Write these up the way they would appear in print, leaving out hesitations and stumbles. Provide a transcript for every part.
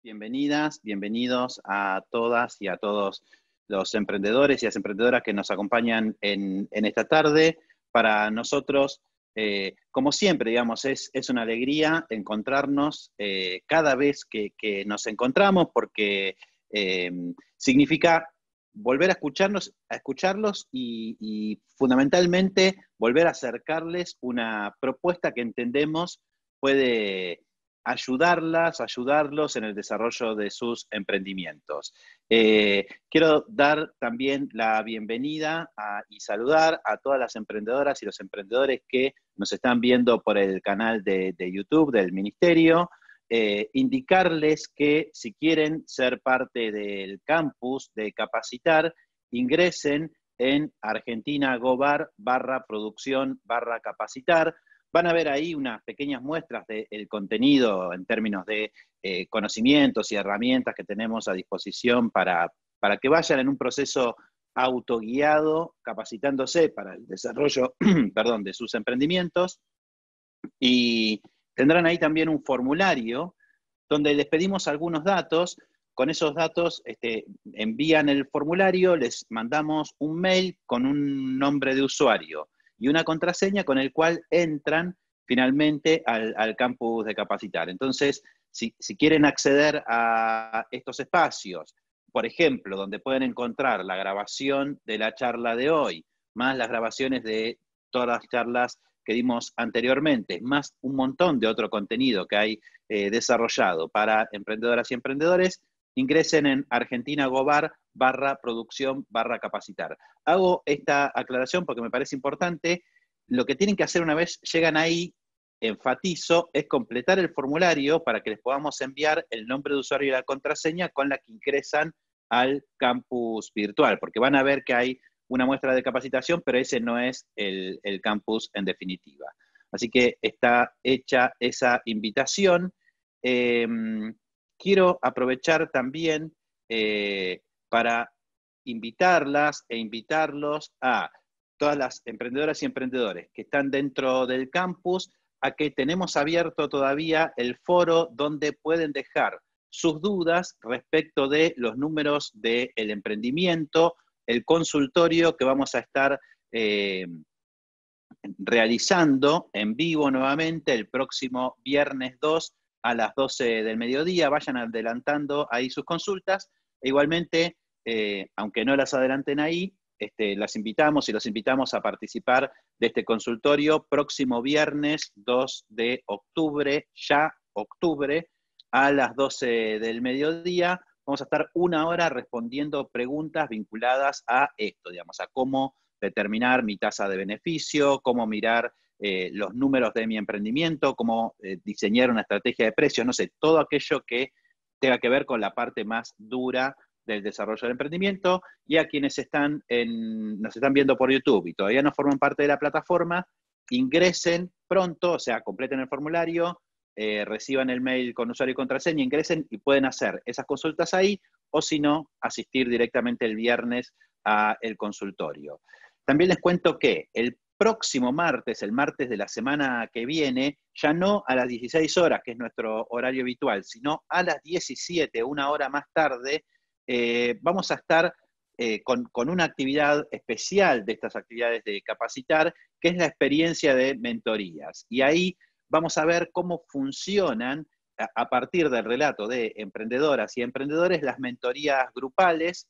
Bienvenidas, bienvenidos a todas y a todos los emprendedores y las emprendedoras que nos acompañan en esta tarde. Para nosotros, como siempre, digamos, es una alegría encontrarnos cada vez que nos encontramos porque significa volver a escucharlos y fundamentalmente volver a acercarles una propuesta que entendemos puede ayudarlos en el desarrollo de sus emprendimientos. Quiero dar también la bienvenida y saludar a todas las emprendedoras y los emprendedores que nos están viendo por el canal de YouTube del Ministerio. Indicarles que si quieren ser parte del campus de Capacitar, ingresen en Argentina Gobar /producción/capacitar. Van a ver ahí unas pequeñas muestras del contenido en términos de conocimientos y herramientas que tenemos a disposición para que vayan en un proceso autoguiado, capacitándose para el desarrollo perdón, de sus emprendimientos. Y tendrán ahí también un formulario donde les pedimos algunos datos. Con esos datos envían el formulario, les mandamos un mail con un nombre de usuario y una contraseña con el cual entran finalmente al campus de Capacitar. Entonces, si quieren acceder a estos espacios, por ejemplo, donde pueden encontrar la grabación de la charla de hoy, más las grabaciones de todas las charlas que dimos anteriormente, más un montón de otro contenido que hay desarrollado para emprendedoras y emprendedores, ingresen en Argentina Gobar /producción/capacitar. Hago esta aclaración porque me parece importante. Lo que tienen que hacer una vez llegan ahí, enfatizo, es completar el formulario para que les podamos enviar el nombre de usuario y la contraseña con la que ingresan al campus virtual, porque van a ver que hay una muestra de capacitación, pero ese no es el campus en definitiva. Así que está hecha esa invitación. Quiero aprovechar también para invitarlas e invitarlos a todas las emprendedoras y emprendedores que están dentro del campus a que tenemos abierto todavía el foro donde pueden dejar sus dudas respecto de los números del emprendimiento, el consultorio que vamos a estar realizando en vivo nuevamente el próximo viernes 2 a las 12 del mediodía. Vayan adelantando ahí sus consultas. E igualmente, aunque no las adelanten ahí, las invitamos y los invitamos a participar de este consultorio próximo viernes 2 de octubre, ya octubre, a las 12 del mediodía. Vamos a estar una hora respondiendo preguntas vinculadas a esto, digamos, a cómo determinar mi tasa de beneficio, cómo mirar los números de mi emprendimiento, cómo diseñar una estrategia de precios, no sé, todo aquello que tenga que ver con la parte más dura del desarrollo del emprendimiento. Y a quienes nos están viendo por YouTube y todavía no forman parte de la plataforma, ingresen pronto, o sea, completen el formulario, reciban el mail con usuario y contraseña, ingresen y pueden hacer esas consultas ahí, o si no, asistir directamente el viernes al consultorio. También les cuento que el próximo martes, el martes de la semana que viene, ya no a las 16 horas, que es nuestro horario habitual, sino a las 17, una hora más tarde, vamos a estar con una actividad especial de estas actividades de Capacitar, que es la experiencia de mentorías. Y ahí vamos a ver cómo funcionan, a partir del relato de emprendedoras y emprendedores, las mentorías grupales.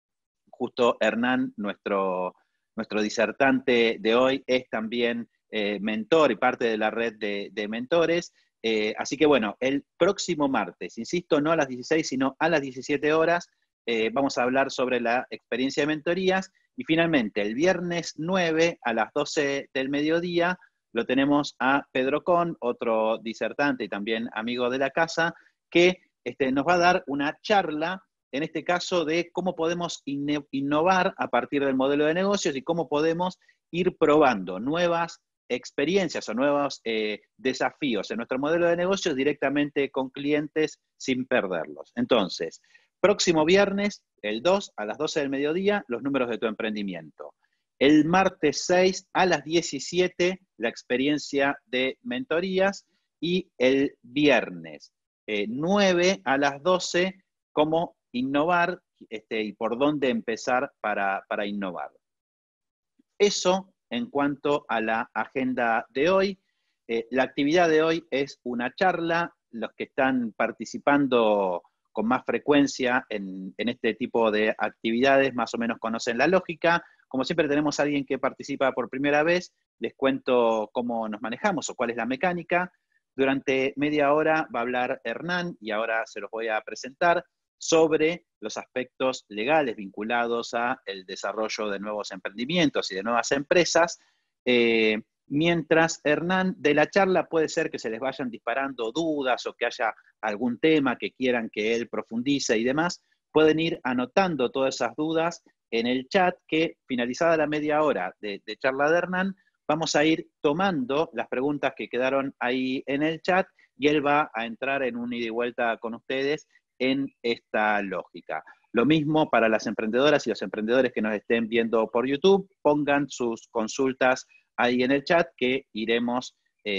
Justo Hernán, nuestro disertante de hoy, es también mentor y parte de la red de mentores. Así que bueno, el próximo martes, insisto, no a las 16, sino a las 17 horas, vamos a hablar sobre la experiencia de mentorías. Y finalmente, el viernes 9 a las 12 del mediodía, lo tenemos a Pedro Con, otro disertante y también amigo de la casa, que nos va a dar una charla, en este caso, de cómo podemos innovar a partir del modelo de negocios y cómo podemos ir probando nuevas experiencias o nuevos desafíos en nuestro modelo de negocios directamente con clientes sin perderlos. Entonces, próximo viernes, el 2 a las 12 del mediodía, los números de tu emprendimiento. El martes 6 a las 17, la experiencia de mentorías. Y el viernes 9 a las 12, cómo innovar y por dónde empezar para innovar. Eso en cuanto a la agenda de hoy. La actividad de hoy es una charla. Los que están participando con más frecuencia en este tipo de actividades más o menos conocen la lógica. Como siempre tenemos a alguien que participa por primera vez, les cuento cómo nos manejamos o cuál es la mecánica. Durante media hora va a hablar Hernán, y ahora se los voy a presentar, sobre los aspectos legales vinculados al desarrollo de nuevos emprendimientos y de nuevas empresas. Mientras Hernán, de la charla puede ser que se les vayan disparando dudas o que haya algún tema que quieran que él profundice y demás, pueden ir anotando todas esas dudas en el chat, que finalizada la media hora de charla de Hernán, vamos a ir tomando las preguntas que quedaron ahí en el chat y él va a entrar en un ida y vuelta con ustedes en esta lógica. Lo mismo para las emprendedoras y los emprendedores que nos estén viendo por YouTube, pongan sus consultas ahí en el chat, que iremos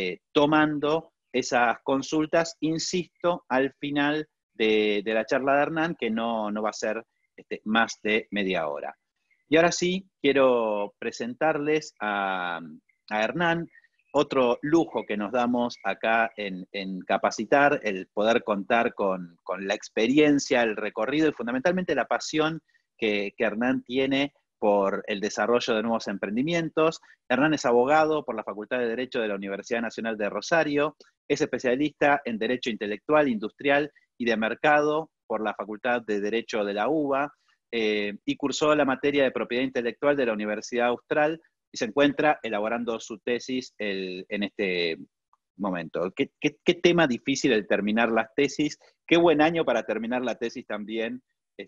tomando esas consultas, insisto, al final de la charla de Hernán, que no va a ser más de media hora. Y ahora sí, quiero presentarles a Hernán. Otro lujo que nos damos acá en Capacitar, el poder contar con la experiencia, el recorrido y fundamentalmente la pasión que Hernán tiene por el desarrollo de nuevos emprendimientos. Hernán es abogado por la Facultad de Derecho de la Universidad Nacional de Rosario, es especialista en Derecho Intelectual, Industrial y de Mercado por la Facultad de Derecho de la UBA, y cursó la materia de Propiedad Intelectual de la Universidad Austral, y se encuentra elaborando su tesis en este momento. ¿Qué tema difícil el terminar las tesis? Qué buen año para terminar la tesis también,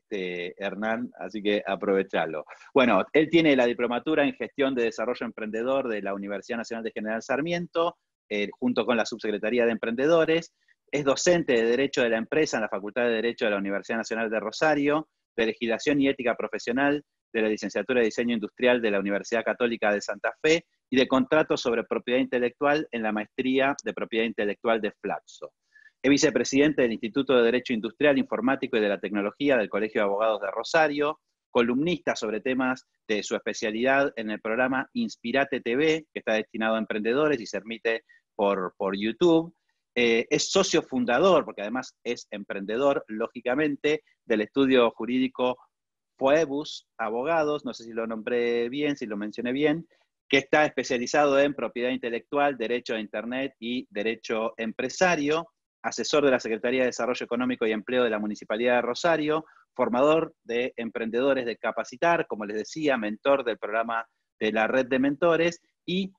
Hernán, así que aprovechalo. Bueno, él tiene la diplomatura en Gestión de Desarrollo Emprendedor de la Universidad Nacional de General Sarmiento, junto con la Subsecretaría de Emprendedores. Es docente de Derecho de la Empresa en la Facultad de Derecho de la Universidad Nacional de Rosario, de Legislación y Ética Profesional de la Licenciatura de Diseño Industrial de la Universidad Católica de Santa Fe, y de Contratos sobre Propiedad Intelectual en la Maestría de Propiedad Intelectual de Flaxo. Es vicepresidente del Instituto de Derecho Industrial, Informático y de la Tecnología del Colegio de Abogados de Rosario, columnista sobre temas de su especialidad en el programa Inspirate TV, que está destinado a emprendedores y se emite por YouTube. Es socio fundador, porque además es emprendedor, lógicamente, del estudio jurídico Phoebus Abogados, no sé si lo nombré bien, si lo mencioné bien, que está especializado en propiedad intelectual, derecho a Internet y derecho empresario, asesor de la Secretaría de Desarrollo Económico y Empleo de la Municipalidad de Rosario, formador de emprendedores de Capacitar, como les decía, mentor del programa de la Red de Mentores, y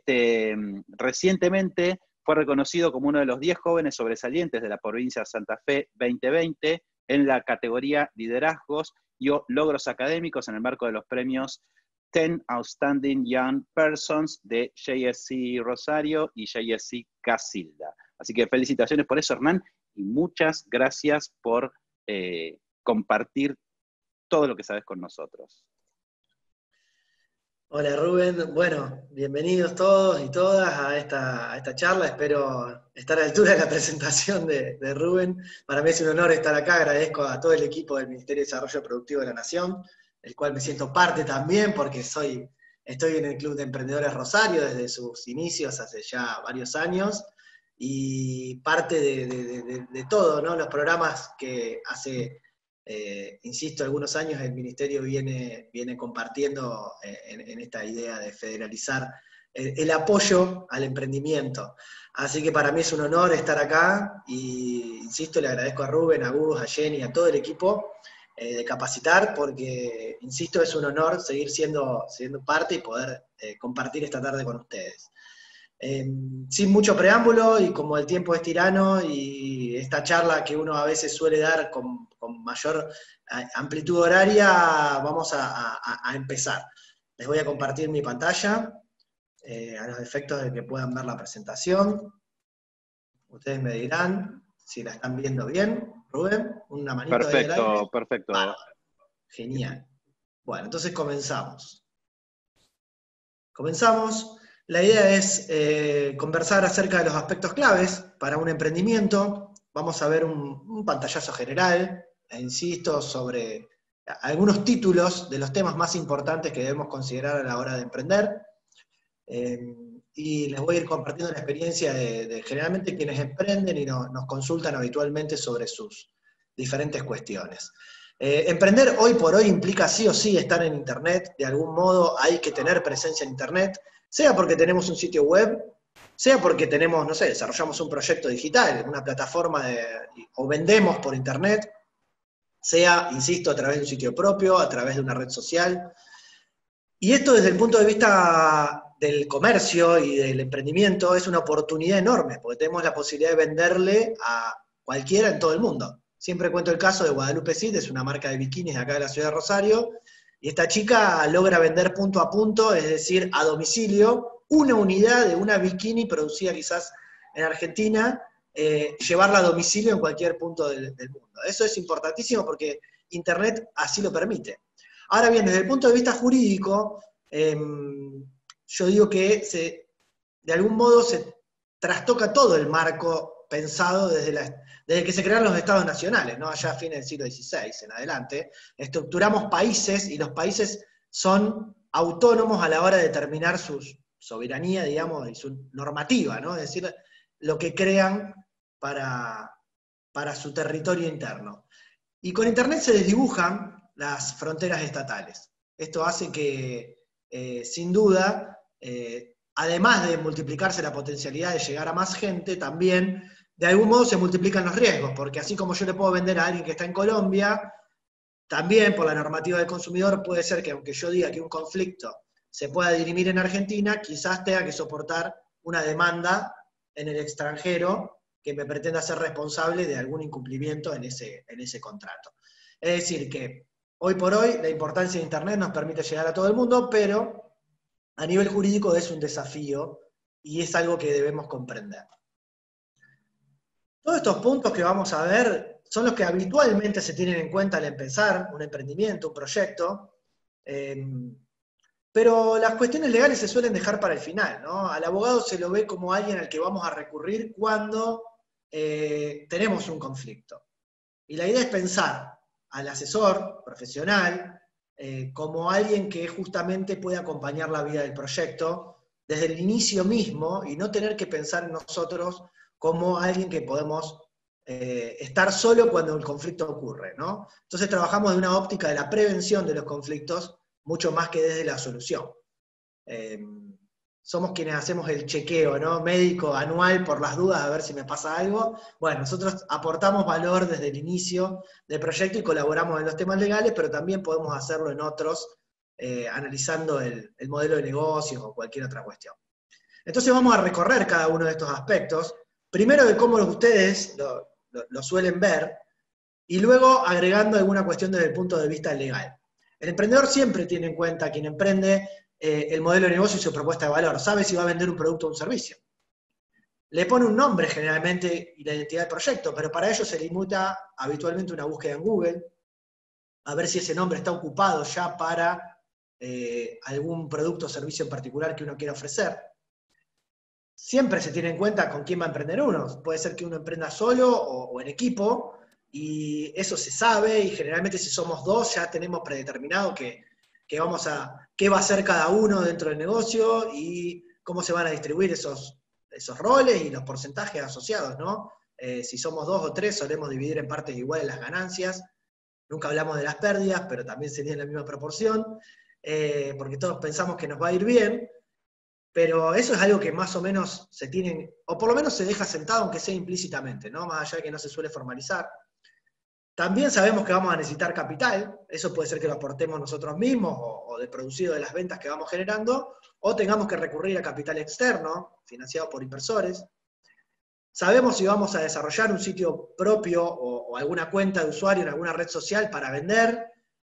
recientemente fue reconocido como uno de los 10 jóvenes sobresalientes de la provincia de Santa Fe 2020 en la categoría Liderazgos y Logros Académicos en el marco de los premios 10 Outstanding Young Persons de JSC Rosario y JSC Casilda. Así que felicitaciones por eso, Hernán, y muchas gracias por compartir todo lo que sabes con nosotros. Hola Rubén, bueno, bienvenidos todos y todas a esta charla. Espero estar a la altura de la presentación de Rubén. Para mí es un honor estar acá, agradezco a todo el equipo del Ministerio de Desarrollo Productivo de la Nación, el cual me siento parte también porque estoy en el Club de Emprendedores Rosario desde sus inicios hace ya varios años, y parte de todo, ¿no? Los programas que hace... insisto, algunos años el Ministerio viene compartiendo en esta idea de federalizar el apoyo al emprendimiento. Así que para mí es un honor estar acá, y insisto, le agradezco a Rubén, a Gus, a Jenny, a todo el equipo de Capacitar, porque, insisto, es un honor seguir siendo parte y poder compartir esta tarde con ustedes. Sin mucho preámbulo, y como el tiempo es tirano y esta charla que uno a veces suele dar con mayor amplitud horaria, vamos a empezar. Les voy a compartir mi pantalla, a los efectos de que puedan ver la presentación. Ustedes me dirán si la están viendo bien. Rubén, una manito perfecto, desde el aire. Perfecto. Genial. Bueno, entonces comenzamos. La idea es conversar acerca de los aspectos claves para un emprendimiento, vamos a ver un pantallazo general, e insisto, sobre algunos títulos de los temas más importantes que debemos considerar a la hora de emprender. Y les voy a ir compartiendo la experiencia de generalmente quienes emprenden y nos consultan habitualmente sobre sus diferentes cuestiones. Emprender hoy por hoy implica sí o sí estar en Internet, de algún modo hay que tener presencia en Internet, sea porque tenemos un sitio web, sea porque tenemos, no sé, desarrollamos un proyecto digital, una plataforma o vendemos por Internet, sea, insisto, a través de un sitio propio, a través de una red social. Y esto desde el punto de vista del comercio y del emprendimiento es una oportunidad enorme, porque tenemos la posibilidad de venderle a cualquiera en todo el mundo. Siempre cuento el caso de Guadalupe Cid, es una marca de bikinis de acá de la ciudad de Rosario, y esta chica logra vender punto a punto, es decir, a domicilio, una unidad de una bikini producida quizás en Argentina, llevarla a domicilio en cualquier punto del mundo. Eso es importantísimo porque Internet así lo permite. Ahora bien, desde el punto de vista jurídico, yo digo que de algún modo se trastoca todo el marco pensado desde que se crearon los estados nacionales, ¿no? Allá a fines del siglo XVI en adelante. Estructuramos países y los países son autónomos a la hora de determinar su soberanía, digamos, y su normativa, ¿no? Es decir, lo que crean para su territorio interno. Y con Internet se desdibujan las fronteras estatales. Esto hace que, sin duda, además de multiplicarse la potencialidad de llegar a más gente, también de algún modo se multiplican los riesgos, porque así como yo le puedo vender a alguien que está en Colombia, también por la normativa del consumidor puede ser que aunque yo diga que un conflicto se pueda dirimir en Argentina, quizás tenga que soportar una demanda en el extranjero que me pretenda ser responsable de algún incumplimiento en ese contrato. Es decir, que hoy por hoy la importancia de Internet nos permite llegar a todo el mundo, pero a nivel jurídico es un desafío y es algo que debemos comprender. Todos estos puntos que vamos a ver son los que habitualmente se tienen en cuenta al empezar un emprendimiento, un proyecto, pero las cuestiones legales se suelen dejar para el final, ¿no? Al abogado se lo ve como alguien al que vamos a recurrir cuando tenemos un conflicto. Y la idea es pensar al asesor profesional como alguien que justamente puede acompañar la vida del proyecto desde el inicio mismo y no tener que pensar en nosotros como alguien que podemos estar solo cuando el conflicto ocurre, ¿no? Entonces trabajamos de una óptica de la prevención de los conflictos mucho más que desde la solución. Somos quienes hacemos el chequeo, ¿no? Médico anual por las dudas a ver si me pasa algo. Bueno, nosotros aportamos valor desde el inicio del proyecto y colaboramos en los temas legales, pero también podemos hacerlo en otros, analizando el modelo de negocios o cualquier otra cuestión. Entonces vamos a recorrer cada uno de estos aspectos, primero de cómo ustedes lo suelen ver, y luego agregando alguna cuestión desde el punto de vista legal. El emprendedor siempre tiene en cuenta, quien emprende, el modelo de negocio y su propuesta de valor, sabe si va a vender un producto o un servicio. Le pone un nombre generalmente y la identidad del proyecto, pero para ello se limita habitualmente una búsqueda en Google, a ver si ese nombre está ocupado ya para algún producto o servicio en particular que uno quiera ofrecer. Siempre se tiene en cuenta con quién va a emprender uno. Puede ser que uno emprenda solo o en equipo, y eso se sabe, y generalmente si somos dos ya tenemos predeterminado qué va a hacer cada uno dentro del negocio y cómo se van a distribuir esos roles y los porcentajes asociados, ¿no? Si somos dos o tres solemos dividir en partes iguales las ganancias, nunca hablamos de las pérdidas, pero también sería en la misma proporción, porque todos pensamos que nos va a ir bien, pero eso es algo que más o menos se tiene, o por lo menos se deja sentado, aunque sea implícitamente, ¿no? Más allá de que no se suele formalizar. También sabemos que vamos a necesitar capital, eso puede ser que lo aportemos nosotros mismos o de producido de las ventas que vamos generando, o tengamos que recurrir a capital externo, financiado por inversores. Sabemos si vamos a desarrollar un sitio propio o alguna cuenta de usuario en alguna red social para vender,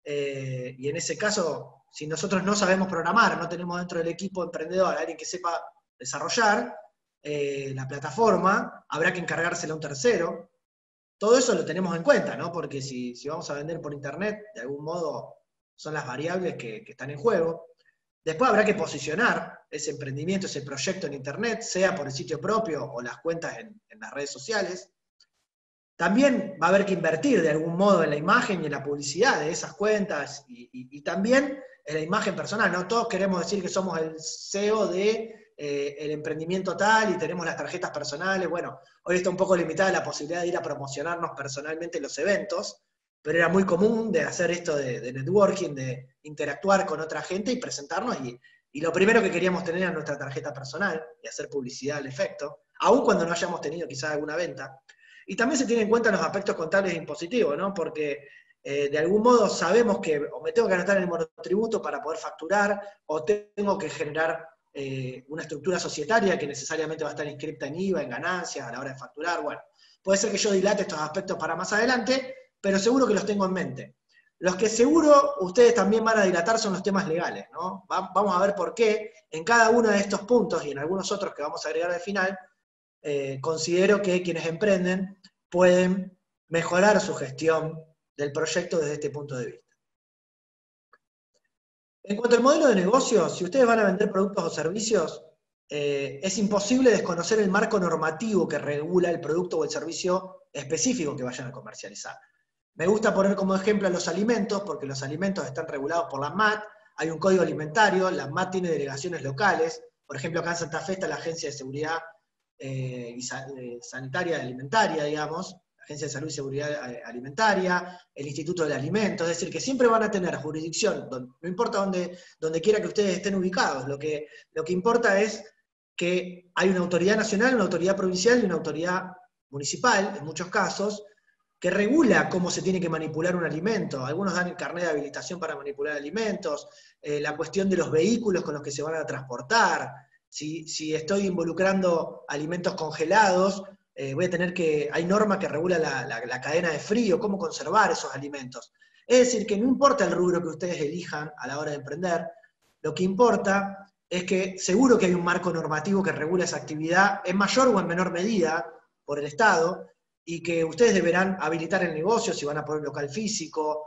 y en ese caso, si nosotros no sabemos programar, no tenemos dentro del equipo emprendedor a alguien que sepa desarrollar la plataforma, habrá que encargársela a un tercero. Todo eso lo tenemos en cuenta, ¿no? Porque si vamos a vender por internet, de algún modo son las variables que están en juego. Después habrá que posicionar ese emprendimiento, ese proyecto en internet, sea por el sitio propio o las cuentas en las redes sociales. También va a haber que invertir de algún modo en la imagen y en la publicidad de esas cuentas y también en la imagen personal, ¿no? Todos queremos decir que somos el CEO de el emprendimiento tal y tenemos las tarjetas personales. Bueno, hoy está un poco limitada la posibilidad de ir a promocionarnos personalmente en los eventos, pero era muy común de hacer esto de networking, de interactuar con otra gente y presentarnos, y lo primero que queríamos tener era nuestra tarjeta personal y hacer publicidad al efecto, aun cuando no hayamos tenido quizás alguna venta. Y también se tienen en cuenta los aspectos contables e impositivos, ¿no? Porque de algún modo sabemos que o me tengo que anotar en el monotributo para poder facturar, o tengo que generar una estructura societaria que necesariamente va a estar inscripta en IVA, en ganancias, a la hora de facturar. Bueno, puede ser que yo dilate estos aspectos para más adelante, pero seguro que los tengo en mente. Los que seguro ustedes también van a dilatar son los temas legales, ¿no? Vamos a ver por qué en cada uno de estos puntos y en algunos otros que vamos a agregar al final, considero que quienes emprenden pueden mejorar su gestión del proyecto desde este punto de vista. En cuanto al modelo de negocio, si ustedes van a vender productos o servicios, es imposible desconocer el marco normativo que regula el producto o el servicio específico que vayan a comercializar. Me gusta poner como ejemplo a los alimentos, porque los alimentos están regulados por la ANMAT, hay un código alimentario, la ANMAT tiene delegaciones locales, por ejemplo acá en Santa Fe está la Agencia de Seguridad Sanitaria y Alimentaria, digamos, Agencia de Salud y Seguridad Alimentaria, el Instituto del Alimento, es decir, que siempre van a tener jurisdicción, no importa donde quiera que ustedes estén ubicados, lo que importa es que hay una autoridad nacional, una autoridad provincial y una autoridad municipal, en muchos casos, que regula cómo se tiene que manipular un alimento. Algunos dan el carnet de habilitación para manipular alimentos, la cuestión de los vehículos con los que se van a transportar. Si estoy involucrando alimentos congelados, voy a tener que, hay norma que regula la cadena de frío, cómo conservar esos alimentos. Es decir, que no importa el rubro que ustedes elijan a la hora de emprender, lo que importa es que seguro que hay un marco normativo que regula esa actividad en mayor o en menor medida por el Estado, y que ustedes deberán habilitar el negocio si van a poner un local físico,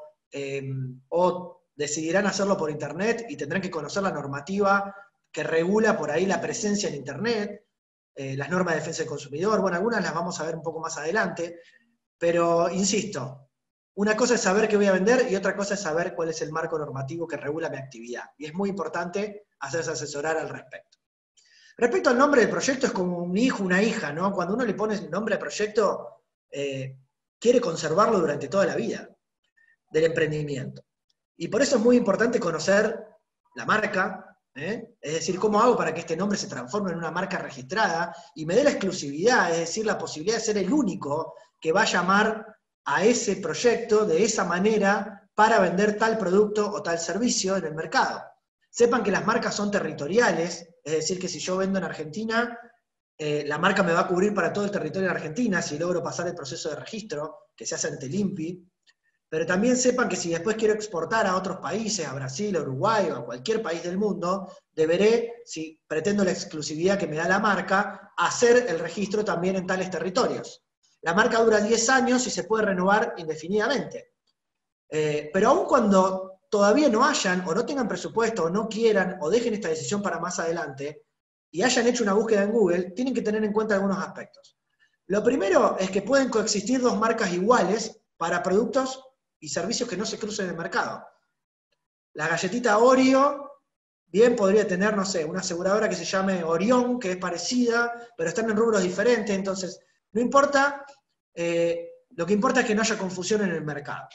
o decidirán hacerlo por internet y tendrán que conocer la normativa que regula por ahí la presencia en internet, las normas de defensa del consumidor. Bueno, algunas las vamos a ver un poco más adelante, pero insisto, una cosa es saber qué voy a vender y otra cosa es saber cuál es el marco normativo que regula mi actividad. Y es muy importante hacerse asesorar al respecto. Respecto al nombre del proyecto, es como un hijo, una hija, ¿no? Cuando uno le pone el nombre al proyecto, quiere conservarlo durante toda la vida del emprendimiento. Y por eso es muy importante conocer la marca, es decir, cómo hago para que este nombre se transforme en una marca registrada y me dé la exclusividad, es decir, la posibilidad de ser el único que va a llamar a ese proyecto de esa manera para vender tal producto o tal servicio en el mercado. Sepan que las marcas son territoriales, es decir, que si yo vendo en Argentina, la marca me va a cubrir para todo el territorio de Argentina si logro pasar el proceso de registro que se hace ante el INPI. Pero también sepan que si después quiero exportar a otros países, a Brasil, a Uruguay o a cualquier país del mundo, deberé, si pretendo la exclusividad que me da la marca, hacer el registro también en tales territorios. La marca dura 10 años y se puede renovar indefinidamente. Pero aun cuando todavía no hayan, o no tengan presupuesto, o no quieran, o dejen esta decisión para más adelante, y hayan hecho una búsqueda en Google, tienen que tener en cuenta algunos aspectos. Lo primero es que pueden coexistir dos marcas iguales para productos y servicios que no se crucen en el mercado. La galletita Oreo, bien podría tener, no sé, una aseguradora que se llame Orión, que es parecida, pero están en rubros diferentes, entonces no importa, lo que importa es que no haya confusión en el mercado.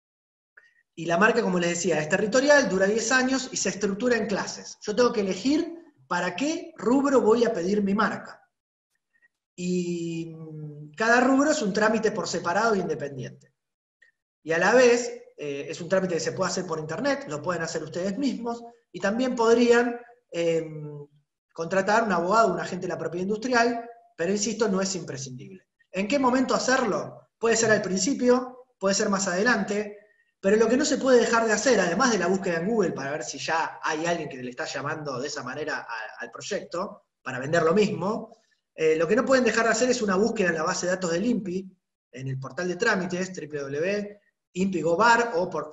Y la marca, como les decía, es territorial, dura 10 años y se estructura en clases. Yo tengo que elegir para qué rubro voy a pedir mi marca. Y cada rubro es un trámite por separado e independiente. Y a la vez, es un trámite que se puede hacer por internet, lo pueden hacer ustedes mismos, y también podrían contratar un abogado, un agente de la propiedad industrial, pero insisto, no es imprescindible. ¿En qué momento hacerlo? Puede ser al principio, puede ser más adelante, pero lo que no se puede dejar de hacer, además de la búsqueda en Google para ver si ya hay alguien que le está llamando de esa manera al proyecto, para vender lo mismo, lo que no pueden dejar de hacer es una búsqueda en la base de datos del INPI, en el portal de trámites, www.inpigobar, o por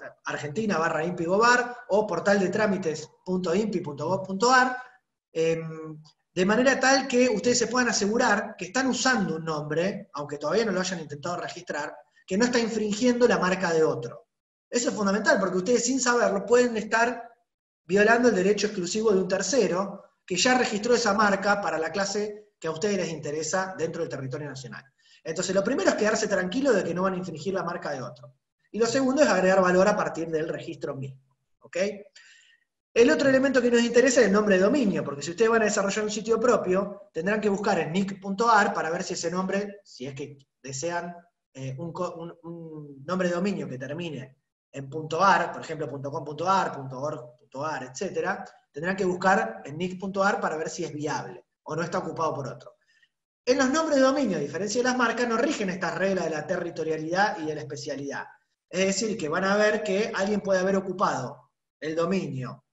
Argentina/INPIGOBAR, o portaldetrámites.inpi.gov.ar. de manera tal que ustedes se puedan asegurar que están usando un nombre, aunque todavía no lo hayan intentado registrar, que no está infringiendo la marca de otro. Eso es fundamental, porque ustedes sin saberlo pueden estar violando el derecho exclusivo de un tercero que ya registró esa marca para la clase que a ustedes les interesa dentro del territorio nacional. Entonces, lo primero es quedarse tranquilo de que no van a infringir la marca de otro. Y lo segundo es agregar valor a partir del registro mismo. ¿Ok? El otro elemento que nos interesa es el nombre de dominio, porque si ustedes van a desarrollar un sitio propio, tendrán que buscar en nick.ar para ver si ese nombre, si es que desean un nombre de dominio que termine en .ar, por ejemplo, .com.ar, .org.ar, etc., tendrán que buscar en nick.ar para ver si es viable o no está ocupado por otro. En los nombres de dominio, a diferencia de las marcas, no rigen estas reglas de la territorialidad y de la especialidad. Es decir, que van a ver que alguien puede haber ocupado el dominio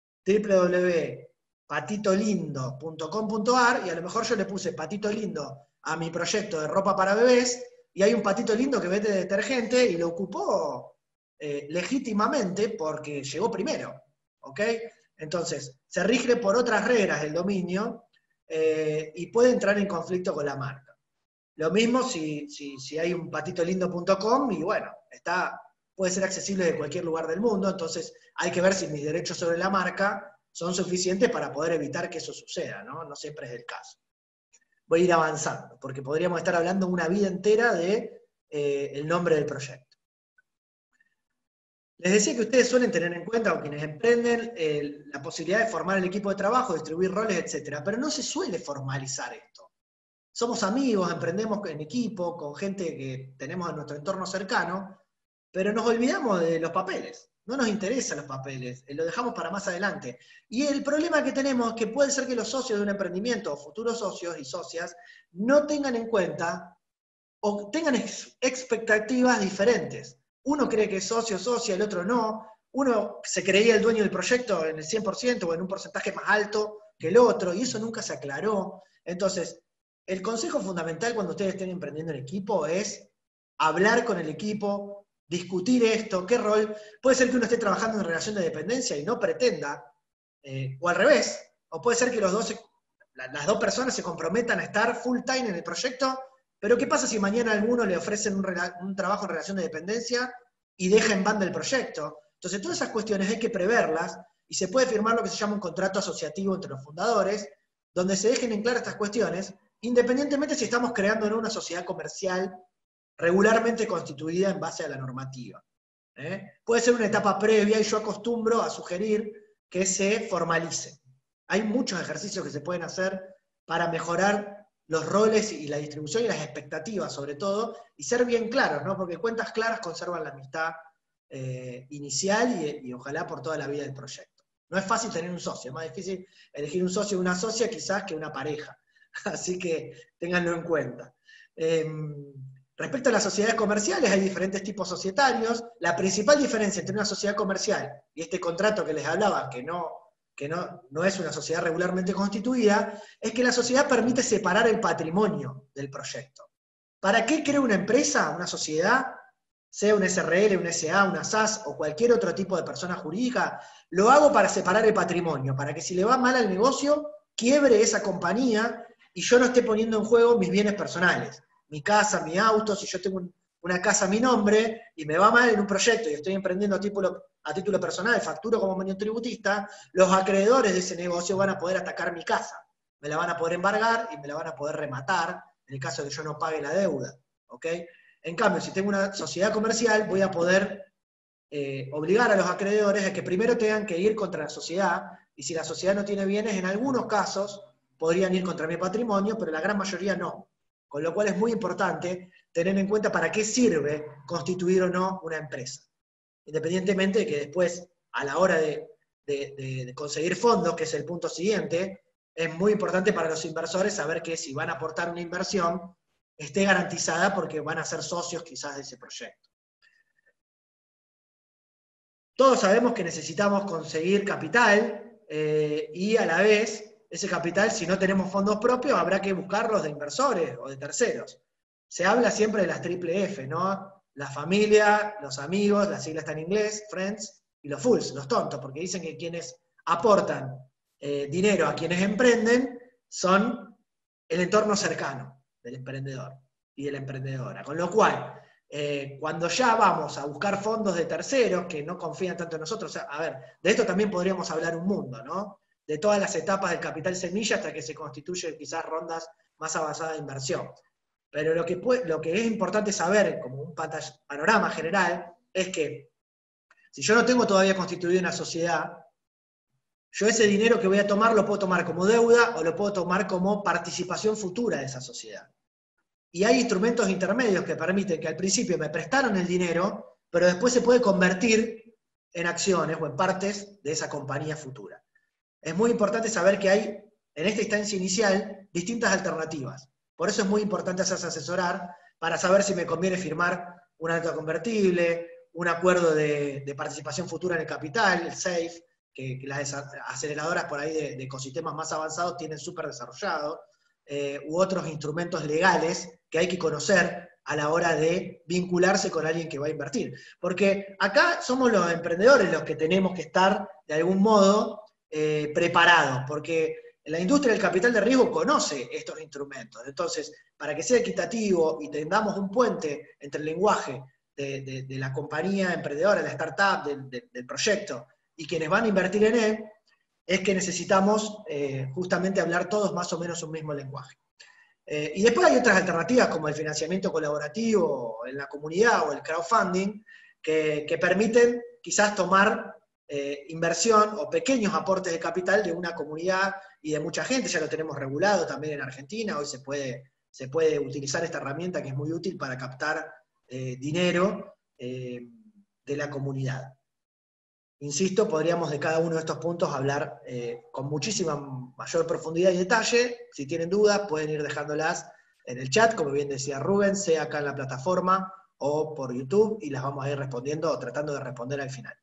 www.patitolindo.com.ar y a lo mejor yo le puse patito lindo a mi proyecto de ropa para bebés y hay un patito lindo que vende detergente y lo ocupó legítimamente porque llegó primero. ¿Ok? Entonces, se rige por otras reglas el dominio y puede entrar en conflicto con la marca. Lo mismo si hay un patitolindo.com y bueno, puede ser accesible de cualquier lugar del mundo, entonces hay que ver si mis derechos sobre la marca son suficientes para poder evitar que eso suceda, ¿no? No siempre es el caso. Voy a ir avanzando, porque podríamos estar hablando una vida entera de el nombre del proyecto. Les decía que ustedes suelen tener en cuenta, o quienes emprenden, la posibilidad de formar el equipo de trabajo, distribuir roles, etc. Pero no se suele formalizar esto. Somos amigos, emprendemos en equipo, con gente que tenemos en nuestro entorno cercano, pero nos olvidamos de los papeles. No nos interesan los papeles, lo dejamos para más adelante. Y el problema que tenemos es que puede ser que los socios de un emprendimiento, o futuros socios y socias, no tengan en cuenta, o tengan expectativas diferentes. Uno cree que es socio, socia, el otro no. Uno se creía el dueño del proyecto en el 100% o en un porcentaje más alto que el otro, y eso nunca se aclaró. Entonces, el consejo fundamental cuando ustedes estén emprendiendo en equipo es hablar con el equipo, discutir esto, qué rol. Puede ser que uno esté trabajando en relación de dependencia y no pretenda, o al revés, o puede ser que las dos personas se comprometan a estar full time en el proyecto, pero ¿qué pasa si mañana a alguno le ofrecen un trabajo en relación de dependencia y deja en banda el proyecto? Entonces todas esas cuestiones hay que preverlas y se puede firmar lo que se llama un contrato asociativo entre los fundadores, donde se dejen en claro estas cuestiones, independientemente si estamos creando o no una sociedad comercial regularmente constituida en base a la normativa. Puede ser una etapa previa y yo acostumbro a sugerir que se formalice. Hay muchos ejercicios que se pueden hacer para mejorar los roles y la distribución y las expectativas sobre todo, y ser bien claros, ¿no? Porque cuentas claras conservan la amistad inicial y ojalá por toda la vida del proyecto. No es fácil tener un socio, es más difícil elegir un socio o una socia quizás que una pareja, así que ténganlo en cuenta. Respecto a las sociedades comerciales, hay diferentes tipos societarios. La principal diferencia entre una sociedad comercial y este contrato que les hablaba, que no es una sociedad regularmente constituida, es que la sociedad permite separar el patrimonio del proyecto. ¿Para qué crea una empresa, una sociedad, sea un SRL, un SA, una SAS o cualquier otro tipo de persona jurídica? Lo hago para separar el patrimonio, para que si le va mal al negocio, quiebre esa compañía y yo no esté poniendo en juego mis bienes personales. Mi casa, mi auto, si yo tengo una casa a mi nombre y me va mal en un proyecto y estoy emprendiendo a título personal, facturo como monotributista, los acreedores de ese negocio van a poder atacar mi casa. Me la van a poder embargar y me la van a poder rematar en el caso de que yo no pague la deuda. ¿Ok? En cambio, si tengo una sociedad comercial, voy a poder obligar a los acreedores a que primero tengan que ir contra la sociedad, y si la sociedad no tiene bienes, en algunos casos podrían ir contra mi patrimonio, pero la gran mayoría no. Con lo cual es muy importante tener en cuenta para qué sirve constituir o no una empresa. Independientemente de que después, a la hora de conseguir fondos, que es el punto siguiente, es muy importante para los inversores saber que si van a aportar una inversión, esté garantizada porque van a ser socios quizás de ese proyecto. Todos sabemos que necesitamos conseguir capital y a la vez ese capital, si no tenemos fondos propios, habrá que buscarlos de inversores o de terceros. Se habla siempre de las triple F, ¿no? La familia, los amigos, la sigla está en inglés, friends, y los fools, los tontos, porque dicen que quienes aportan dinero a quienes emprenden son el entorno cercano del emprendedor y de la emprendedora. Con lo cual, cuando ya vamos a buscar fondos de terceros que no confían tanto en nosotros, o sea, a ver, de esto también podríamos hablar un mundo, ¿no? De todas las etapas del capital semilla hasta que se constituyen quizás rondas más avanzadas de inversión. Pero lo que es importante saber, como un panorama general, es que si yo no tengo todavía constituida una sociedad, yo ese dinero que voy a tomar lo puedo tomar como deuda o lo puedo tomar como participación futura de esa sociedad. Y hay instrumentos intermedios que permiten que al principio me prestaron el dinero, pero después se puede convertir en acciones o en partes de esa compañía futura. Es muy importante saber que hay, en esta instancia inicial, distintas alternativas. Por eso es muy importante hacerse asesorar para saber si me conviene firmar una nota convertible, un acuerdo de participación futura en el capital, el SAFE, que las aceleradoras por ahí de ecosistemas más avanzados tienen súper desarrollado, u otros instrumentos legales que hay que conocer a la hora de vincularse con alguien que va a invertir. Porque acá somos los emprendedores los que tenemos que estar, de algún modo, preparados, porque la industria del capital de riesgo conoce estos instrumentos. Entonces, para que sea equitativo y tengamos un puente entre el lenguaje de la compañía emprendedora, de la startup, del proyecto, y quienes van a invertir en él, es que necesitamos justamente hablar todos más o menos un mismo lenguaje. Y después hay otras alternativas como el financiamiento colaborativo en la comunidad o el crowdfunding, que permiten quizás tomar inversión o pequeños aportes de capital de una comunidad y de mucha gente. Ya lo tenemos regulado también en Argentina. Hoy se puede utilizar esta herramienta que es muy útil para captar dinero de la comunidad. Insisto, podríamos de cada uno de estos puntos hablar con muchísima mayor profundidad y detalle. Si tienen dudas, pueden ir dejándolas en el chat, como bien decía Rubén, sea acá en la plataforma o por YouTube, y las vamos a ir respondiendo o tratando de responder al final.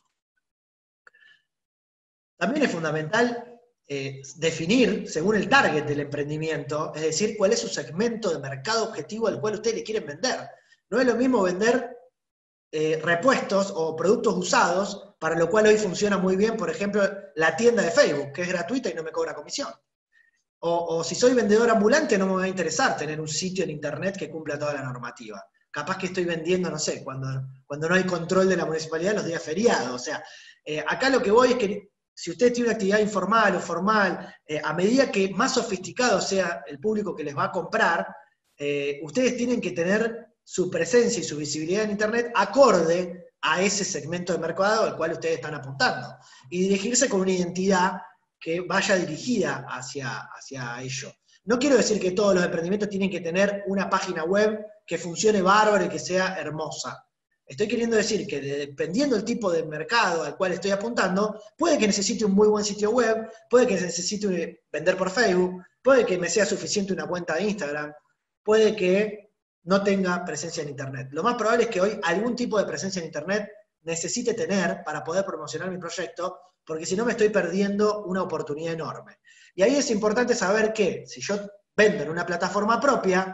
También es fundamental definir, según el target del emprendimiento, es decir, cuál es su segmento de mercado objetivo al cual ustedes le quieren vender. No es lo mismo vender repuestos o productos usados, para lo cual hoy funciona muy bien, por ejemplo, la tienda de Facebook, que es gratuita y no me cobra comisión. O si soy vendedor ambulante, no me va a interesar tener un sitio en internet que cumpla toda la normativa. Capaz que estoy vendiendo, no sé, cuando no hay control de la municipalidad los días feriados. O sea, acá lo que voy es que si usted tiene una actividad informal o formal, a medida que más sofisticado sea el público que les va a comprar, ustedes tienen que tener su presencia y su visibilidad en internet acorde a ese segmento de mercado al cual ustedes están apuntando. Y dirigirse con una identidad que vaya dirigida hacia ello. No quiero decir que todos los emprendimientos tienen que tener una página web que funcione bárbaro y que sea hermosa. Estoy queriendo decir que dependiendo del tipo de mercado al cual estoy apuntando, puede que necesite un muy buen sitio web, puede que necesite vender por Facebook, puede que me sea suficiente una cuenta de Instagram, puede que no tenga presencia en Internet. Lo más probable es que hoy algún tipo de presencia en Internet necesite tener para poder promocionar mi proyecto, porque si no me estoy perdiendo una oportunidad enorme. Y ahí es importante saber que si yo vendo en una plataforma propia,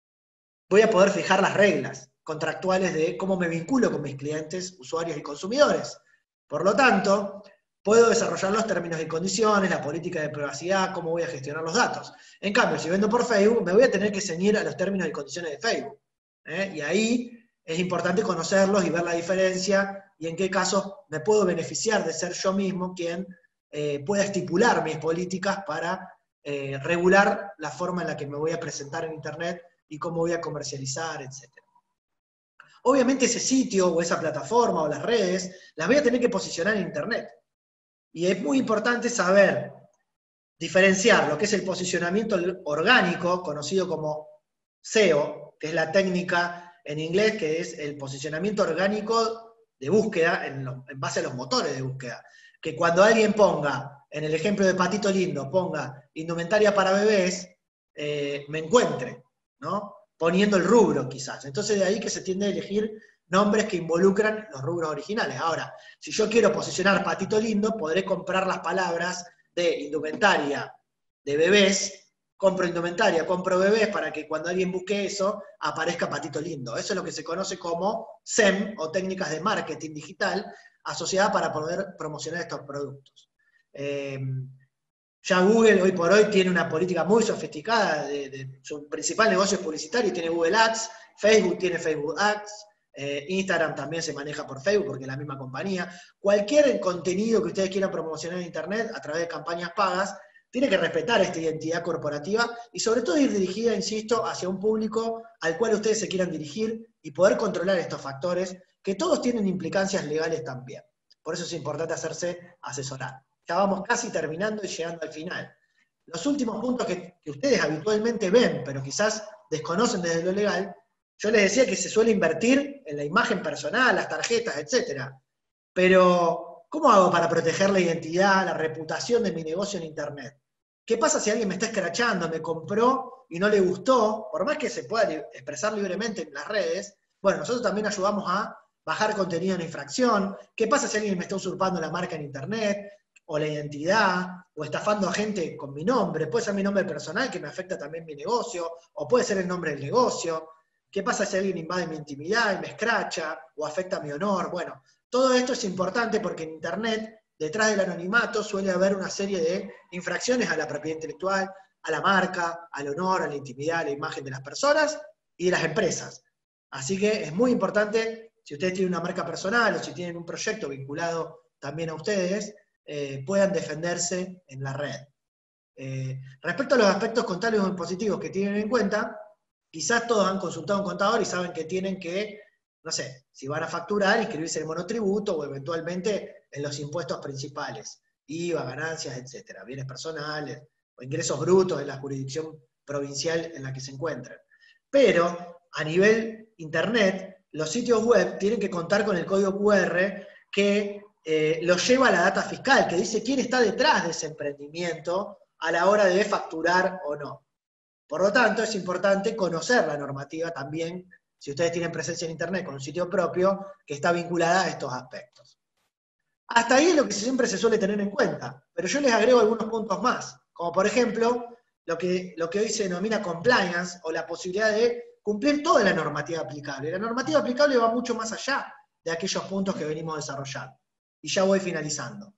voy a poder fijar las reglas contractuales de cómo me vinculo con mis clientes, usuarios y consumidores. Por lo tanto, puedo desarrollar los términos y condiciones, la política de privacidad, cómo voy a gestionar los datos. En cambio, si vendo por Facebook, me voy a tener que ceñir a los términos y condiciones de Facebook. Y ahí es importante conocerlos y ver la diferencia y en qué casos me puedo beneficiar de ser yo mismo quien pueda estipular mis políticas para regular la forma en la que me voy a presentar en Internet y cómo voy a comercializar, etc. Obviamente ese sitio o esa plataforma o las redes las voy a tener que posicionar en Internet. Y es muy importante saber diferenciar lo que es el posicionamiento orgánico, conocido como SEO, que es la técnica en inglés, que es el posicionamiento orgánico de búsqueda en base a los motores de búsqueda. Que cuando alguien ponga, en el ejemplo de Patito Lindo, ponga indumentaria para bebés, me encuentre, ¿no? Poniendo el rubro quizás. Entonces de ahí que se tiende a elegir nombres que involucran los rubros originales. Ahora, si yo quiero posicionar Patito Lindo, podré comprar las palabras de indumentaria de bebés, compro indumentaria, compro bebés, para que cuando alguien busque eso, aparezca Patito Lindo. Eso es lo que se conoce como SEM, o técnicas de marketing digital, asociadas para poder promocionar estos productos. Ya Google hoy por hoy tiene una política muy sofisticada, su principal negocio es publicitario, tiene Google Ads, Facebook tiene Facebook Ads, Instagram también se maneja por Facebook porque es la misma compañía. Cualquier contenido que ustedes quieran promocionar en Internet a través de campañas pagas, tiene que respetar esta identidad corporativa y sobre todo ir dirigida, insisto, hacia un público al cual ustedes se quieran dirigir y poder controlar estos factores que todos tienen implicancias legales también. Por eso es importante hacerse asesorar. Ya vamos casi terminando y llegando al final. Los últimos puntos que ustedes habitualmente ven, pero quizás desconocen desde lo legal, yo les decía que se suele invertir en la imagen personal, las tarjetas, etc. Pero, ¿cómo hago para proteger la identidad, la reputación de mi negocio en Internet? ¿Qué pasa si alguien me está escrachando, me compró y no le gustó? Por más que se pueda expresar libremente en las redes, bueno, nosotros también ayudamos a bajar contenido en infracción. ¿Qué pasa si alguien me está usurpando la marca en Internet, o la identidad, o estafando a gente con mi nombre? Puede ser mi nombre personal, que me afecta también mi negocio, o puede ser el nombre del negocio. ¿Qué pasa si alguien invade mi intimidad y me escracha, o afecta mi honor? Bueno, todo esto es importante porque en Internet, detrás del anonimato, suele haber una serie de infracciones a la propiedad intelectual, a la marca, al honor, a la intimidad, a la imagen de las personas y de las empresas. Así que es muy importante, si ustedes tienen una marca personal o si tienen un proyecto vinculado también a ustedes, puedan defenderse en la red. Respecto a los aspectos contables o impositivos que tienen en cuenta, quizás todos han consultado a un contador y saben que tienen que, no sé, si van a facturar, inscribirse en el monotributo o eventualmente en los impuestos principales, IVA, ganancias, etcétera, bienes personales o ingresos brutos en la jurisdicción provincial en la que se encuentren. Pero a nivel Internet, los sitios web tienen que contar con el código QR que los lleva a la data fiscal, que dice quién está detrás de ese emprendimiento a la hora de facturar o no. Por lo tanto, es importante conocer la normativa también, si ustedes tienen presencia en Internet con un sitio propio, que está vinculada a estos aspectos. Hasta ahí es lo que siempre se suele tener en cuenta, pero yo les agrego algunos puntos más, como por ejemplo, lo que hoy se denomina compliance, o la posibilidad de cumplir toda la normativa aplicable. La normativa aplicable va mucho más allá de aquellos puntos que venimos desarrollando. Y ya voy finalizando.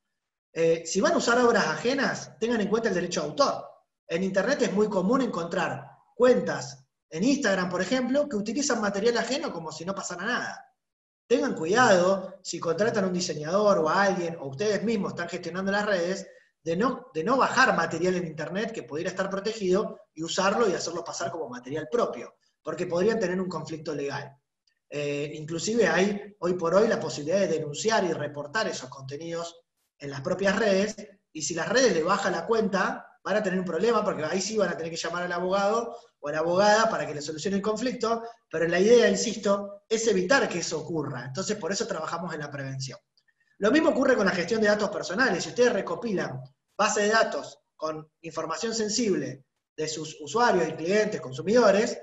Si van a usar obras ajenas, tengan en cuenta el derecho de autor. En Internet es muy común encontrar cuentas en Instagram, por ejemplo, que utilizan material ajeno como si no pasara nada. Tengan cuidado, si contratan a un diseñador o a alguien, o ustedes mismos están gestionando las redes, de no bajar material en Internet que pudiera estar protegido y usarlo y hacerlo pasar como material propio, porque podrían tener un conflicto legal. Inclusive hay hoy por hoy la posibilidad de denunciar y reportar esos contenidos en las propias redes, y si las redes le bajan la cuenta, van a tener un problema, porque ahí sí van a tener que llamar al abogado o a la abogada para que le solucione el conflicto, pero la idea, insisto, es evitar que eso ocurra. Entonces, por eso trabajamos en la prevención. Lo mismo ocurre con la gestión de datos personales. Si ustedes recopilan bases de datos con información sensible de sus usuarios y clientes, consumidores,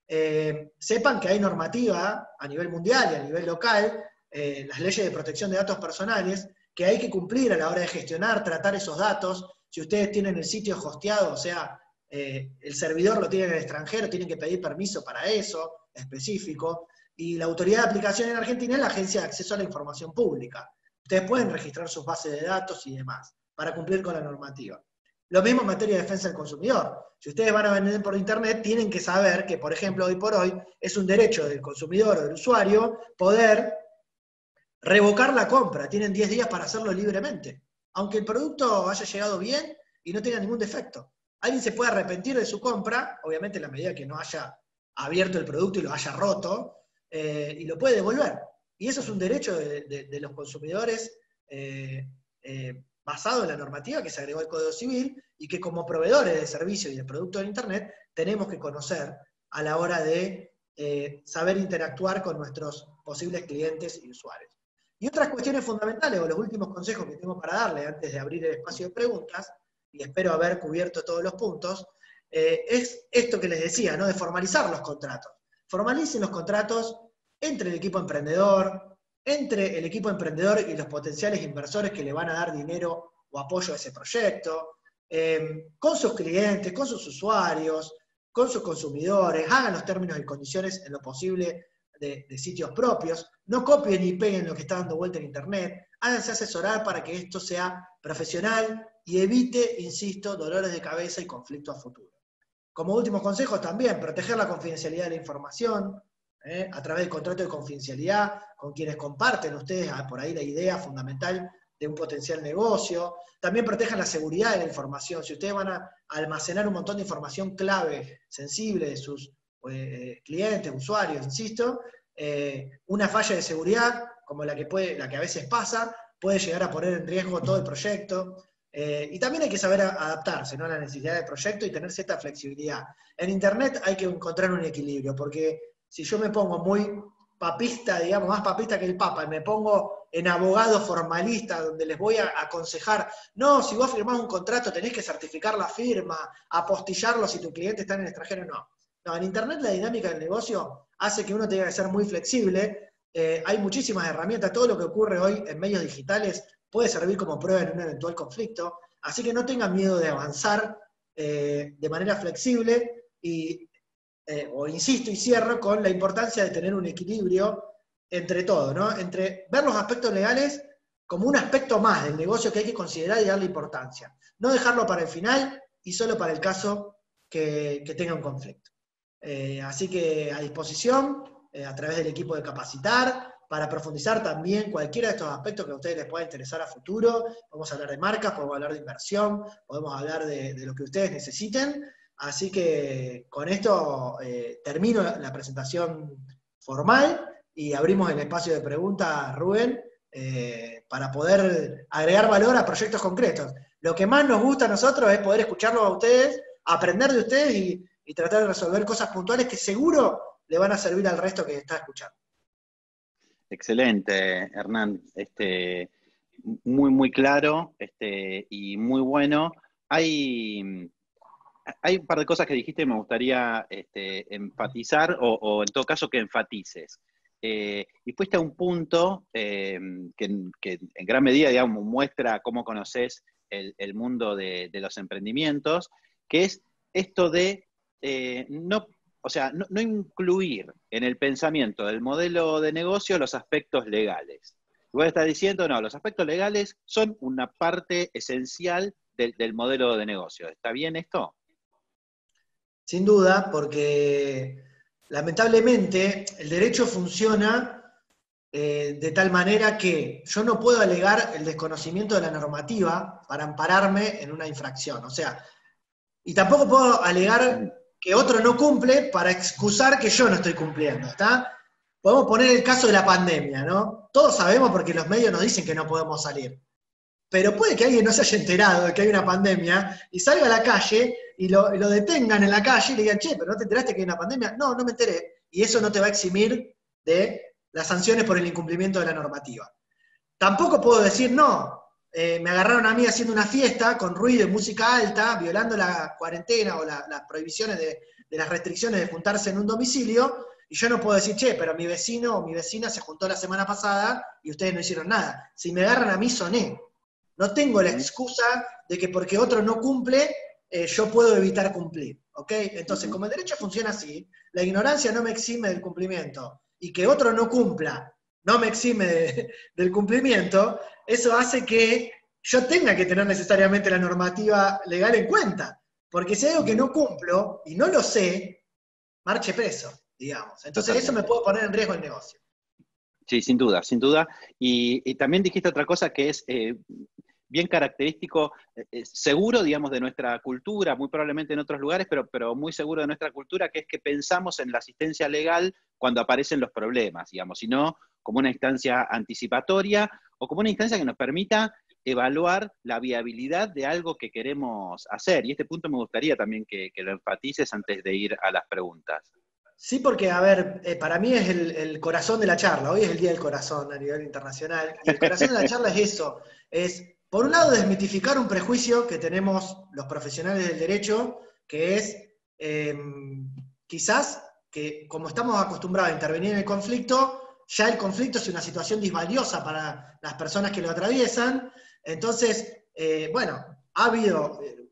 sepan que hay normativa a nivel mundial y a nivel local, las leyes de protección de datos personales, que hay que cumplir a la hora de gestionar, tratar esos datos. Si ustedes tienen el sitio hosteado, o sea, el servidor lo tienen en el extranjero, tienen que pedir permiso para eso, específico, y la autoridad de aplicación en Argentina es la Agencia de Acceso a la Información Pública. Ustedes pueden registrar sus bases de datos y demás, para cumplir con la normativa. Lo mismo en materia de defensa del consumidor. Si ustedes van a vender por Internet, tienen que saber que, por ejemplo, hoy por hoy, es un derecho del consumidor o del usuario poder revocar la compra. Tienen 10 días para hacerlo libremente, aunque el producto haya llegado bien y no tenga ningún defecto. Alguien se puede arrepentir de su compra, obviamente en la medida que no haya abierto el producto y lo haya roto, y lo puede devolver. Y eso es un derecho de los consumidores basado en la normativa que se agregó al Código Civil, y que como proveedores de servicios y de productos de Internet tenemos que conocer a la hora de saber interactuar con nuestros posibles clientes y usuarios. Y otras cuestiones fundamentales, o los últimos consejos que tengo para darle antes de abrir el espacio de preguntas, y espero haber cubierto todos los puntos, es esto que les decía, ¿no? De formalizar los contratos. Formalicen los contratos entre el equipo emprendedor, entre el equipo emprendedor y los potenciales inversores que le van a dar dinero o apoyo a ese proyecto, con sus clientes, con sus usuarios, con sus consumidores. Hagan los términos y condiciones en lo posible de sitios propios, no copien y peguen lo que está dando vuelta en Internet, háganse asesorar para que esto sea profesional y evite, insisto, dolores de cabeza y conflictos a futuro. Como último consejo también, proteger la confidencialidad de la información, a través del contrato de confidencialidad con quienes comparten ustedes por ahí la idea fundamental de un potencial negocio. También protejan la seguridad de la información. Si ustedes van a almacenar un montón de información clave, sensible de sus clientes, usuarios, insisto, una falla de seguridad, como la que a veces pasa, puede llegar a poner en riesgo todo el proyecto. Y también hay que saber adaptarse, ¿no?, a la necesidad del proyecto y tener cierta flexibilidad. En Internet hay que encontrar un equilibrio, porque si yo me pongo muy papista, digamos, más papista que el Papa, y me pongo en abogado formalista, donde les voy a aconsejar, no, si vos firmás un contrato tenés que certificar la firma, apostillarlo si tu cliente está en el extranjero, no. No, en Internet la dinámica del negocio hace que uno tenga que ser muy flexible. Hay muchísimas herramientas, todo lo que ocurre hoy en medios digitales puede servir como prueba en un eventual conflicto, así que no tengan miedo de avanzar de manera flexible o insisto y cierro con la importancia de tener un equilibrio entre todo, ¿no? Entre ver los aspectos legales como un aspecto más del negocio que hay que considerar y darle importancia. No dejarlo para el final y solo para el caso que tenga un conflicto. Así que a disposición, a través del equipo de Capacitar, para profundizar también cualquiera de estos aspectos que a ustedes les pueda interesar a futuro. Podemos hablar de marcas, podemos hablar de inversión, podemos hablar de lo que ustedes necesiten. Así que con esto termino la presentación formal y abrimos el espacio de preguntas, Rubén, para poder agregar valor a proyectos concretos. Lo que más nos gusta a nosotros es poder escucharlos a ustedes, aprender de ustedes y tratar de resolver cosas puntuales que seguro le van a servir al resto que está escuchando. Excelente, Hernán. Muy, muy claro y muy bueno. Hay un par de cosas que dijiste que me gustaría enfatizar o en todo caso que enfatices. Y fuiste a un punto que en gran medida, digamos, muestra cómo conoces el mundo de los emprendimientos, que es esto de no incluir en el pensamiento del modelo de negocio los aspectos legales. Vos estás diciendo, no, los aspectos legales son una parte esencial del modelo de negocio. ¿Está bien esto? Sin duda, porque lamentablemente el derecho funciona de tal manera que yo no puedo alegar el desconocimiento de la normativa para ampararme en una infracción. O sea, y tampoco puedo alegar que otro no cumple para excusar que yo no estoy cumpliendo, ¿está? Podemos poner el caso de la pandemia, ¿no? Todos sabemos porque los medios nos dicen que no podemos salir. Pero puede que alguien no se haya enterado de que hay una pandemia y salga a la calle y lo detengan en la calle y le digan, che, pero ¿no te enteraste que hay una pandemia? No, no me enteré. Y eso no te va a eximir de las sanciones por el incumplimiento de la normativa. Tampoco puedo decir, no, me agarraron a mí haciendo una fiesta con ruido y música alta, violando la cuarentena o las prohibiciones de las restricciones de juntarse en un domicilio, y yo no puedo decir, che, pero mi vecino o mi vecina se juntó la semana pasada y ustedes no hicieron nada. Si me agarran a mí, soné. No tengo la excusa de que porque otro no cumple, yo puedo evitar cumplir. ¿Ok? Entonces, como el derecho funciona así, la ignorancia no me exime del cumplimiento, y que otro no cumpla no me exime del cumplimiento, eso hace que yo tenga que tener necesariamente la normativa legal en cuenta. Porque si hay algo que no cumplo y no lo sé, marche preso, digamos. Entonces eso me puede poner en riesgo el negocio. Sí, sin duda, sin duda. Y también dijiste otra cosa que es bien característico, seguro, digamos, de nuestra cultura, muy probablemente en otros lugares, pero muy seguro de nuestra cultura, que es que pensamos en la asistencia legal cuando aparecen los problemas, digamos, y no como una instancia anticipatoria o como una instancia que nos permita evaluar la viabilidad de algo que queremos hacer. Y este punto me gustaría también que lo enfatices antes de ir a las preguntas. Sí, porque, a ver, para mí es el corazón de la charla. Hoy es el Día del Corazón a nivel internacional. Y el corazón de la charla es eso. Es, por un lado, desmitificar un prejuicio que tenemos los profesionales del derecho, que es quizás que como estamos acostumbrados a intervenir en el conflicto, ya el conflicto es una situación disvaliosa para las personas que lo atraviesan. Entonces, bueno, ha habido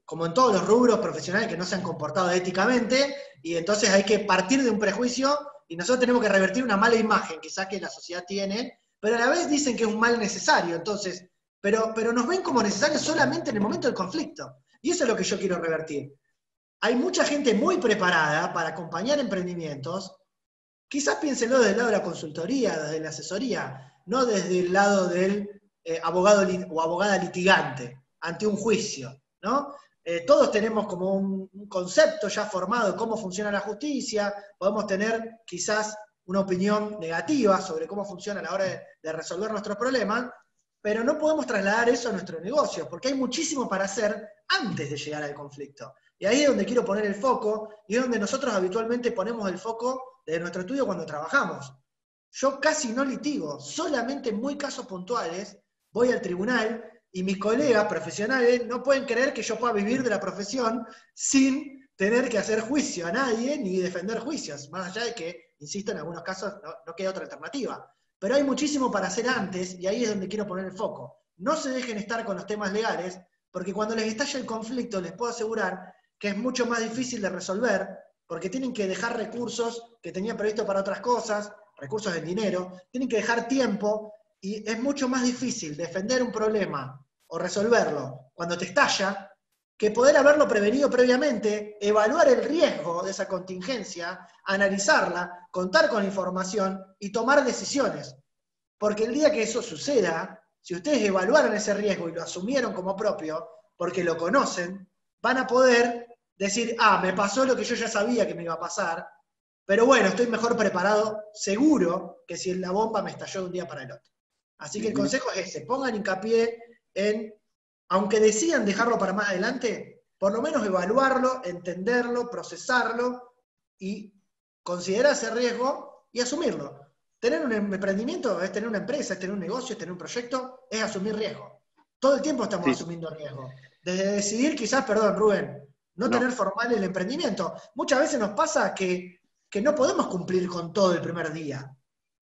como en todos los rubros profesionales que no se han comportado éticamente, y entonces hay que partir de un prejuicio, y nosotros tenemos que revertir una mala imagen quizás que la sociedad tiene, pero a la vez dicen que es un mal necesario, entonces, pero nos ven como necesarios solamente en el momento del conflicto. Y eso es lo que yo quiero revertir. Hay mucha gente muy preparada para acompañar emprendimientos. Quizás piénsenlo desde el lado de la consultoría, desde la asesoría, no desde el lado del abogado o abogada litigante ante un juicio, ¿no? Todos tenemos como un concepto ya formado de cómo funciona la justicia, podemos tener quizás una opinión negativa sobre cómo funciona a la hora de resolver nuestros problemas, pero no podemos trasladar eso a nuestro negocio, porque hay muchísimo para hacer antes de llegar al conflicto. Y ahí es donde quiero poner el foco, y es donde nosotros habitualmente ponemos el foco de nuestro estudio cuando trabajamos. Yo casi no litigo, solamente en muy casos puntuales voy al tribunal y mis colegas profesionales no pueden creer que yo pueda vivir de la profesión sin tener que hacer juicio a nadie ni defender juicios, más allá de que, insisto, en algunos casos no queda otra alternativa. Pero hay muchísimo para hacer antes y ahí es donde quiero poner el foco. No se dejen estar con los temas legales, porque cuando les estalla el conflicto les puedo asegurar que es mucho más difícil de resolver, porque tienen que dejar recursos que tenían previsto para otras cosas, recursos en dinero, tienen que dejar tiempo, y es mucho más difícil defender un problema o resolverlo cuando te estalla, que poder haberlo prevenido previamente, evaluar el riesgo de esa contingencia, analizarla, contar con la información y tomar decisiones. Porque el día que eso suceda, si ustedes evaluaron ese riesgo y lo asumieron como propio, porque lo conocen, van a poder decir, me pasó lo que yo ya sabía que me iba a pasar, pero bueno, estoy mejor preparado, seguro, que si la bomba me estalló de un día para el otro. Así que el consejo es ese, pongan hincapié en, aunque decidan dejarlo para más adelante, por lo menos evaluarlo, entenderlo, procesarlo y considerar ese riesgo y asumirlo. Tener un emprendimiento es tener una empresa, es tener un negocio, es tener un proyecto, es asumir riesgo. Todo el tiempo estamos asumiendo riesgo. Desde decidir quizás, perdón Rubén, no tener formal el emprendimiento. Muchas veces nos pasa que no podemos cumplir con todo el primer día.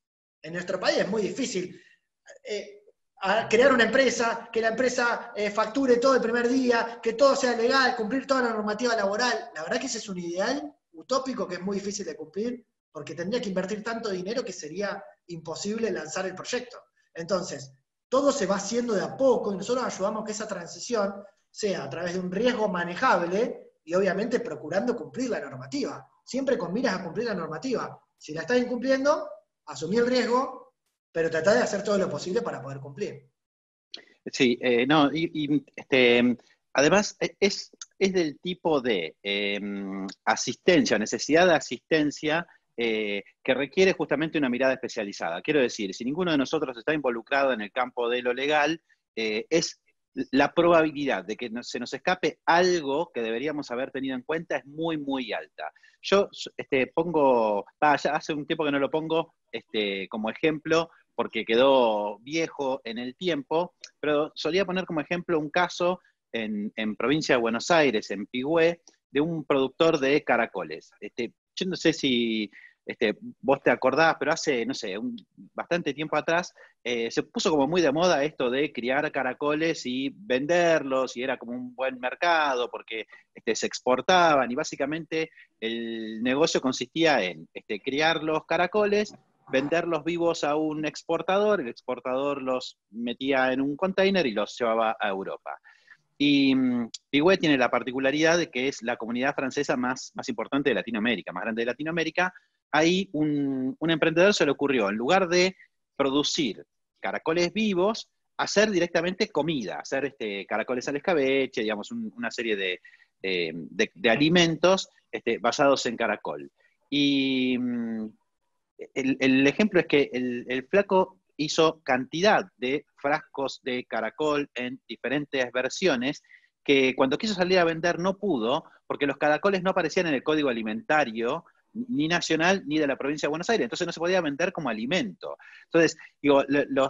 En nuestro país es muy difícil crear una empresa, que la empresa facture todo el primer día, que todo sea legal, cumplir toda la normativa laboral. La verdad que ese es un ideal utópico que es muy difícil de cumplir, porque tendría que invertir tanto dinero que sería imposible lanzar el proyecto. Entonces, todo se va haciendo de a poco y nosotros ayudamos a que esa transición sea a través de un riesgo manejable y obviamente procurando cumplir la normativa. Siempre con miras a cumplir la normativa. Si la estás incumpliendo, asumí el riesgo, pero tratá de hacer todo lo posible para poder cumplir. Sí, no, además es del tipo de asistencia, necesidad de asistencia que requiere justamente una mirada especializada. Quiero decir, si ninguno de nosotros está involucrado en el campo de lo legal, es la probabilidad de que se nos escape algo que deberíamos haber tenido en cuenta es muy, muy alta. Yo ya hace un tiempo que no lo pongo como ejemplo, porque quedó viejo en el tiempo, pero solía poner como ejemplo un caso en provincia de Buenos Aires, en Pigüé, de un productor de caracoles. Yo no sé si vos te acordás, pero hace, no sé, bastante tiempo atrás, se puso como muy de moda esto de criar caracoles y venderlos, y era como un buen mercado, porque se exportaban, y básicamente el negocio consistía en criar los caracoles, venderlos vivos a un exportador, el exportador los metía en un container y los llevaba a Europa. Y Pigüé tiene la particularidad de que es la comunidad francesa más importante de Latinoamérica, más grande de Latinoamérica. Ahí un emprendedor se le ocurrió, en lugar de producir caracoles vivos, hacer directamente comida, hacer caracoles al escabeche, digamos, una serie de alimentos basados en caracol. Y el ejemplo es que el flaco hizo cantidad de frascos de caracol en diferentes versiones que cuando quiso salir a vender no pudo, porque los caracoles no aparecían en el código alimentario ni nacional ni de la provincia de Buenos Aires, entonces no se podía vender como alimento. Entonces, digo,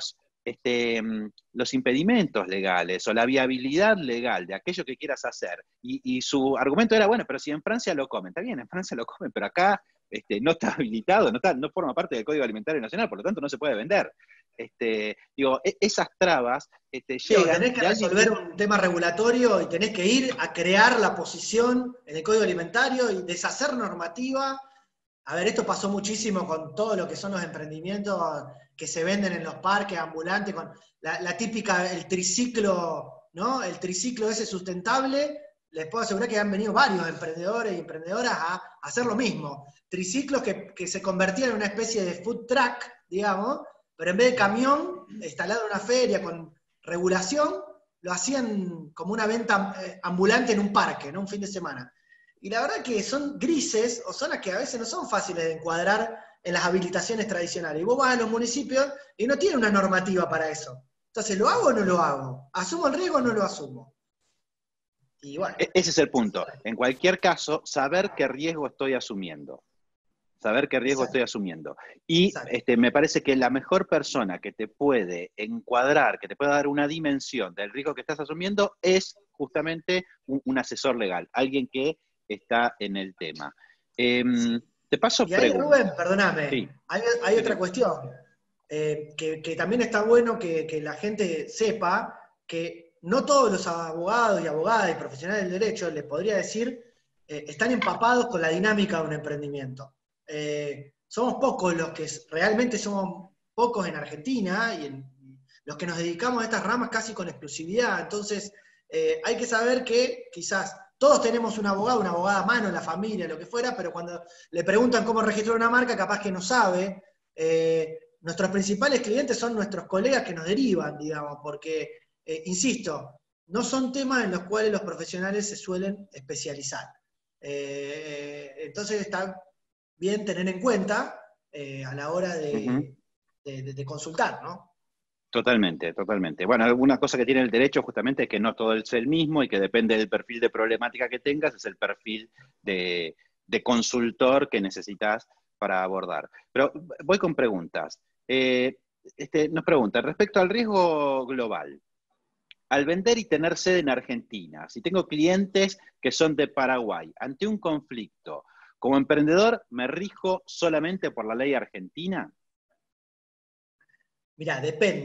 los impedimentos legales o la viabilidad legal de aquello que quieras hacer, y su argumento era, bueno, pero si en Francia lo comen, está bien, en Francia lo comen, pero acá no está habilitado, no forma parte del Código Alimentario Nacional, por lo tanto no se puede vender. esas trabas Digo, llegan tenés que de alguien resolver un tema regulatorio y tenés que ir a crear la posición en el Código Alimentario y deshacer normativa. A ver, esto pasó muchísimo con todo lo que son los emprendimientos que se venden en los parques ambulantes, con la típica, el triciclo, ¿no? El triciclo ese sustentable. Les puedo asegurar que han venido varios emprendedores y emprendedoras a hacer lo mismo. Triciclos que se convertían en una especie de food truck, digamos, pero en vez de camión instalado en una feria con regulación, lo hacían como una venta ambulante en un parque, ¿no? Un fin de semana. Y la verdad que son grises o zonas que a veces no son fáciles de encuadrar en las habilitaciones tradicionales. Y vos vas a los municipios y no tienen una normativa para eso. Entonces, ¿lo hago o no lo hago? ¿Asumo el riesgo o no lo asumo? Y bueno. Ese es el punto. En cualquier caso, saber qué riesgo estoy asumiendo. Saber qué riesgo Exacto, estoy asumiendo. Y exacto. me parece que la mejor persona que te puede encuadrar, que te pueda dar una dimensión del riesgo que estás asumiendo, es justamente un asesor legal, alguien que está en el tema. Sí. Te paso Y ahí, Rubén, preguntas. perdóname, Sí, hay sí, otra sí. cuestión, que también está bueno que la gente sepa que no todos los abogados y abogadas y profesionales del derecho, les podría decir, están empapados con la dinámica de un emprendimiento. Somos pocos los que realmente somos pocos en Argentina y los que nos dedicamos a estas ramas casi con exclusividad. Entonces, hay que saber que quizás todos tenemos un abogado, una abogada a mano en la familia, lo que fuera, pero cuando le preguntan cómo registrar una marca, capaz que no sabe. Nuestros principales clientes son nuestros colegas que nos derivan, digamos, porque, insisto, no son temas en los cuales los profesionales se suelen especializar. Entonces está bien tener en cuenta a la hora Ujú. de consultar, ¿no? Totalmente, totalmente. Bueno, alguna cosa que tiene el derecho justamente es que no todo es el mismo y que depende del perfil de problemática que tengas, es el perfil de consultor que necesitas para abordar. Pero voy con preguntas. Nos pregunta, respecto al riesgo global, al vender y tener sede en Argentina, si tengo clientes que son de Paraguay, ante un conflicto, como emprendedor, ¿me rijo solamente por la ley argentina? Mirá,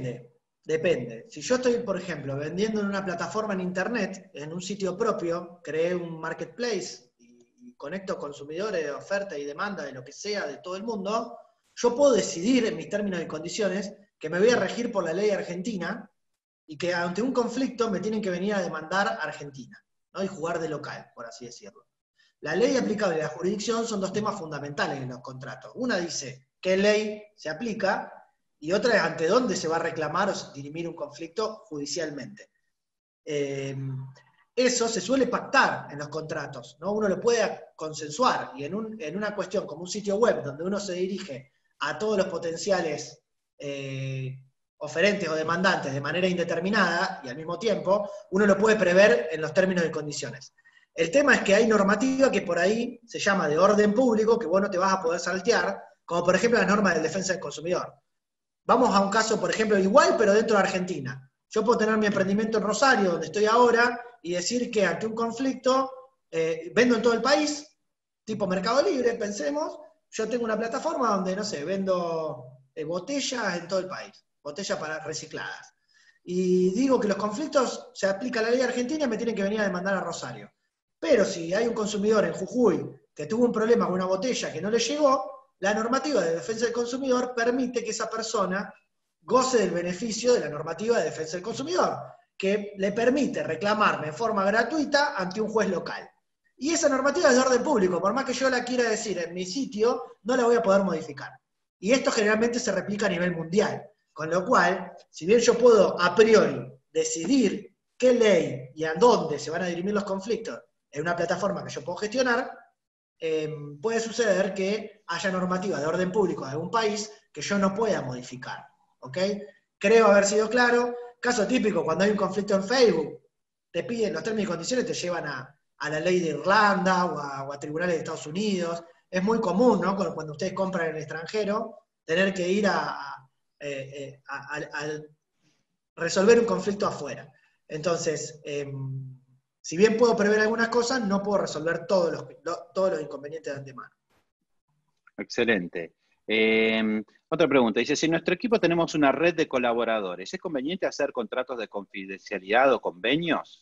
depende. Si yo estoy, por ejemplo, vendiendo en una plataforma en internet, en un sitio propio, creé un marketplace y conecto consumidores de oferta y demanda de lo que sea de todo el mundo, yo puedo decidir en mis términos y condiciones que me voy a regir por la ley argentina y que ante un conflicto me tienen que venir a demandar a Argentina, ¿no? Y jugar de local, por así decirlo. La ley aplicable y la jurisdicción son dos temas fundamentales en los contratos. Una dice qué ley se aplica y otra es ante dónde se va a reclamar o dirimir un conflicto judicialmente. Eh, Eso se suele pactar en los contratos, ¿no? Uno lo puede consensuar y en una cuestión como un sitio web donde uno se dirige a todos los potenciales oferentes o demandantes de manera indeterminada y al mismo tiempo, uno lo puede prever en los términos y condiciones. El tema es que hay normativa que por ahí se llama de orden público, que vos no te vas a poder saltear, como por ejemplo la norma de defensa del consumidor. Vamos a un caso, por ejemplo, igual, pero dentro de Argentina. Yo puedo tener mi emprendimiento en Rosario, donde estoy ahora, y decir que ante un conflicto, vendo en todo el país, tipo Mercado Libre, pensemos, yo tengo una plataforma donde, no sé, vendo botellas en todo el país, botellas para recicladas. Y digo que los conflictos se aplica la ley argentina y me tienen que venir a demandar a Rosario. Pero si hay un consumidor en Jujuy que tuvo un problema con una botella que no le llegó, la normativa de defensa del consumidor permite que esa persona goce del beneficio de la normativa de defensa del consumidor, que le permite reclamarme en forma gratuita ante un juez local. Y esa normativa es de orden público, por más que yo la quiera decir en mi sitio, no la voy a poder modificar. Y esto generalmente se replica a nivel mundial, con lo cual, si bien yo puedo a priori decidir qué ley y a dónde se van a dirimir los conflictos en una plataforma que yo puedo gestionar, puede suceder que haya normativa de orden público de algún país que yo no pueda modificar. ¿Ok? Creo haber sido claro. Caso típico, cuando hay un conflicto en Facebook, te piden los términos y condiciones, te llevan a la ley de Irlanda o a tribunales de Estados Unidos. Es muy común, ¿no? Cuando ustedes compran en el extranjero, tener que ir a resolver un conflicto afuera. Entonces, si bien puedo prever algunas cosas, no puedo resolver todos los inconvenientes de antemano. Excelente. Otra pregunta, dice, si en nuestro equipo tenemos una red de colaboradores, ¿es conveniente hacer contratos de confidencialidad o convenios?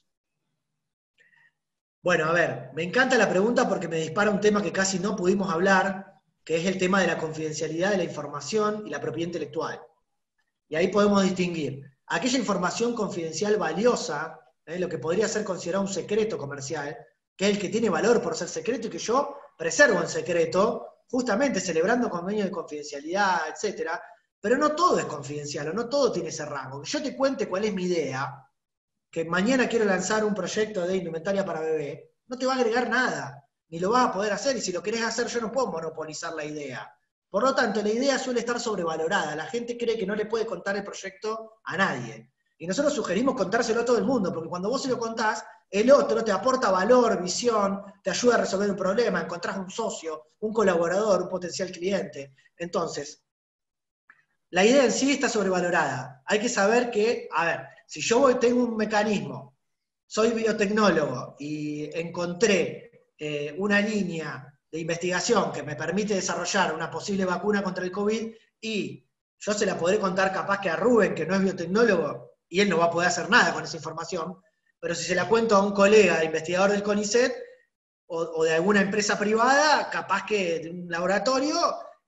Bueno, a ver, me encanta la pregunta porque me dispara un tema que casi no pudimos hablar, que es el tema de la confidencialidad de la información y la propiedad intelectual. Y ahí podemos distinguir aquella información confidencial valiosa, lo que podría ser considerado un secreto comercial, que es el que tiene valor por ser secreto y que yo preservo en secreto, justamente celebrando convenios de confidencialidad, etcétera. Pero no todo es confidencial, o no todo tiene ese rango. Que yo te cuente cuál es mi idea, que mañana quiero lanzar un proyecto de indumentaria para bebé, no te va a agregar nada, ni lo vas a poder hacer, y si lo querés hacer yo no puedo monopolizar la idea. Por lo tanto, la idea suele estar sobrevalorada, la gente cree que no le puede contar el proyecto a nadie. Y nosotros sugerimos contárselo a todo el mundo, porque cuando vos se lo contás, el otro te aporta valor, visión, te ayuda a resolver un problema, encontrás un socio, un colaborador, un potencial cliente. Entonces, la idea en sí está sobrevalorada. Hay que saber que, a ver, si yo tengo un mecanismo, soy biotecnólogo y encontré una línea de investigación que me permite desarrollar una posible vacuna contra el COVID y yo se la podré contar capaz que a Rubén, que no es biotecnólogo, y él no va a poder hacer nada con esa información, pero si se la cuento a un colega investigador del CONICET o de alguna empresa privada, capaz que de un laboratorio,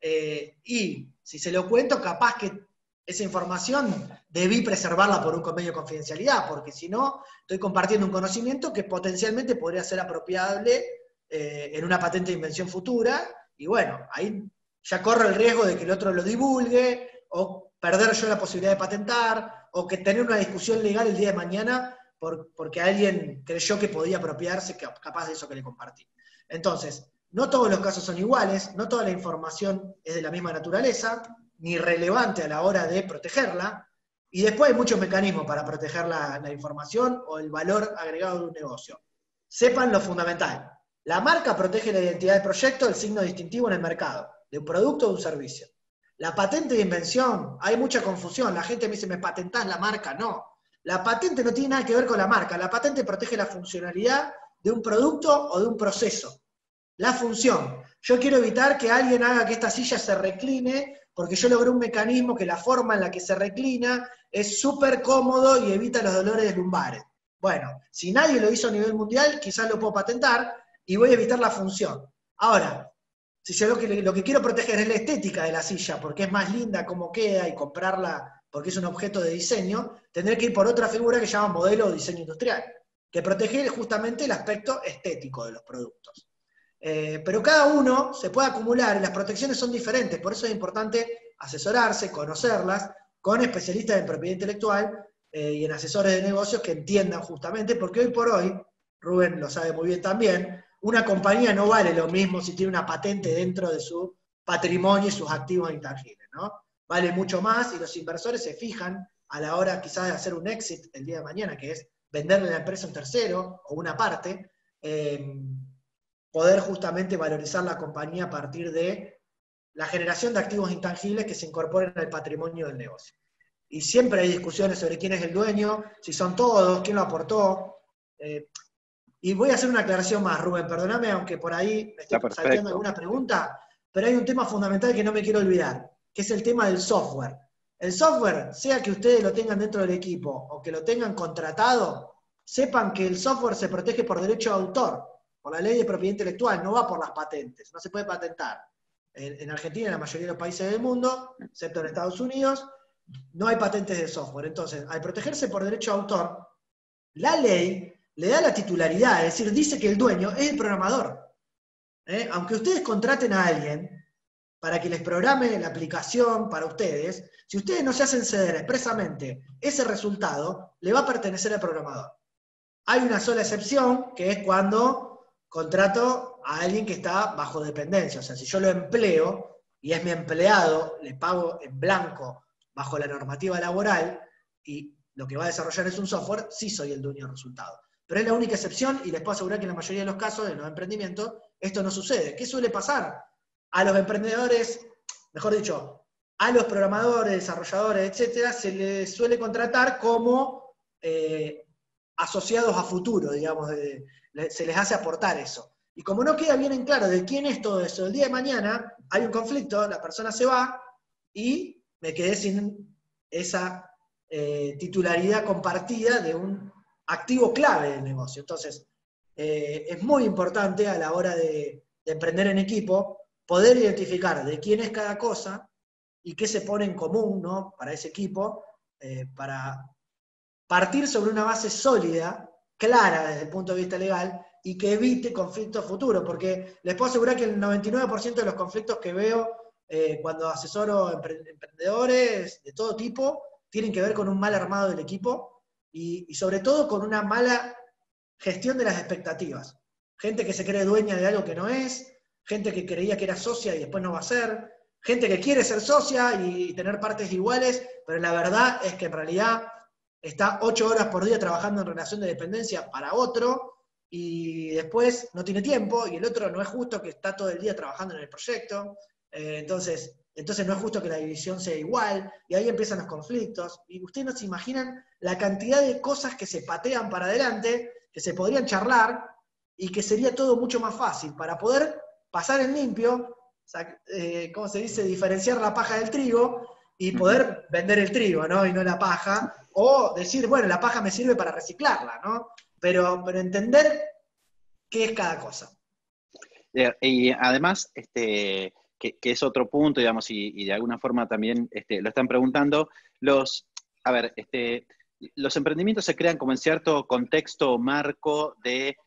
y si se lo cuento, capaz que esa información debí preservarla por un convenio de confidencialidad, porque si no, estoy compartiendo un conocimiento que potencialmente podría ser apropiable en una patente de invención futura, y bueno, ahí ya corro el riesgo de que el otro lo divulgue, o perder yo la posibilidad de patentar, o que tener una discusión legal el día de mañana porque alguien creyó que podía apropiarse capaz de eso que le compartí. Entonces, no todos los casos son iguales, no toda la información es de la misma naturaleza, ni relevante a la hora de protegerla, y después hay muchos mecanismos para proteger la información o el valor agregado de un negocio. Sepan lo fundamental. La marca protege la identidad del proyecto, el signo distintivo en el mercado, de un producto o de un servicio. La patente de invención, hay mucha confusión, la gente me dice, ¿me patentás la marca? No. La patente no tiene nada que ver con la marca, la patente protege la funcionalidad de un producto o de un proceso. La función. Yo quiero evitar que alguien haga que esta silla se recline, porque yo logré un mecanismo que la forma en la que se reclina es súper cómodo y evita los dolores lumbares. Bueno, si nadie lo hizo a nivel mundial, quizás lo puedo patentar y voy a evitar la función. Ahora, si yo lo que quiero proteger es la estética de la silla, porque es más linda cómo queda y comprarla porque es un objeto de diseño, tendré que ir por otra figura que se llama modelo o diseño industrial, que protege justamente el aspecto estético de los productos. Pero cada uno se puede acumular y las protecciones son diferentes, por eso es importante asesorarse, conocerlas, con especialistas en propiedad intelectual y en asesores de negocios que entiendan justamente, porque hoy por hoy, Rubén lo sabe muy bien también, una compañía no vale lo mismo si tiene una patente dentro de su patrimonio y sus activos intangibles, ¿no? Vale mucho más y los inversores se fijan a la hora quizás de hacer un exit el día de mañana, que es venderle la empresa a un tercero o una parte, poder justamente valorizar la compañía a partir de la generación de activos intangibles que se incorporen al patrimonio del negocio. Y siempre hay discusiones sobre quién es el dueño, si son todos, quién lo aportó. Y voy a hacer una aclaración más, Rubén, perdóname, aunque por ahí me estoy salteando alguna pregunta, pero hay un tema fundamental que no me quiero olvidar, que es el tema del software. El software, sea que ustedes lo tengan dentro del equipo o que lo tengan contratado, sepan que el software se protege por derecho de autor, por la ley de propiedad intelectual, no va por las patentes, no se puede patentar. En Argentina, en la mayoría de los países del mundo, excepto en Estados Unidos, no hay patentes de software. Entonces, al protegerse por derecho de autor, la ley le da la titularidad, es decir, dice que el dueño es el programador. Aunque ustedes contraten a alguien para que les programe la aplicación para ustedes, si ustedes no se hacen ceder expresamente ese resultado, le va a pertenecer al programador. Hay una sola excepción, que es cuando contrato a alguien que está bajo dependencia. O sea, si yo lo empleo y es mi empleado, le pago en blanco bajo la normativa laboral y lo que va a desarrollar es un software, sí soy el dueño del resultado. Pero es la única excepción y les puedo asegurar que en la mayoría de los casos, en los emprendimientos, esto no sucede. ¿Qué suele pasar? A los emprendedores, mejor dicho, a los programadores, desarrolladores, etcétera, se les suele contratar como asociados a futuro, digamos, se les hace aportar eso. Y como no queda bien en claro de quién es todo eso, el día de mañana hay un conflicto, la persona se va y me quedé sin esa titularidad compartida de un activo clave del negocio. Entonces, es muy importante a la hora de emprender en equipo poder identificar de quién es cada cosa y qué se pone en común, ¿no?, para ese equipo, para partir sobre una base sólida, clara desde el punto de vista legal, y que evite conflictos futuros, porque les puedo asegurar que el 99% de los conflictos que veo cuando asesoro emprendedores de todo tipo, tienen que ver con un mal armado del equipo y sobre todo con una mala gestión de las expectativas. Gente que se cree dueña de algo que no es, gente que creía que era socia y después no va a ser, gente que quiere ser socia y tener partes iguales, pero la verdad es que en realidad está 8 horas por día trabajando en relación de dependencia para otro y después no tiene tiempo y el otro no es justo que está todo el día trabajando en el proyecto. Entonces no es justo que la división sea igual y ahí empiezan los conflictos. Y ustedes no se imaginan la cantidad de cosas que se patean para adelante, que se podrían charlar y que sería todo mucho más fácil para poder pasar en limpio, ¿cómo se dice? Diferenciar la paja del trigo y poder vender el trigo, ¿no? Y no la paja. O decir, bueno, la paja me sirve para reciclarla, ¿no? Pero entender qué es cada cosa. Y además, que es otro punto, digamos, y de alguna forma también lo están preguntando, los emprendimientos se crean como en cierto contexto marco de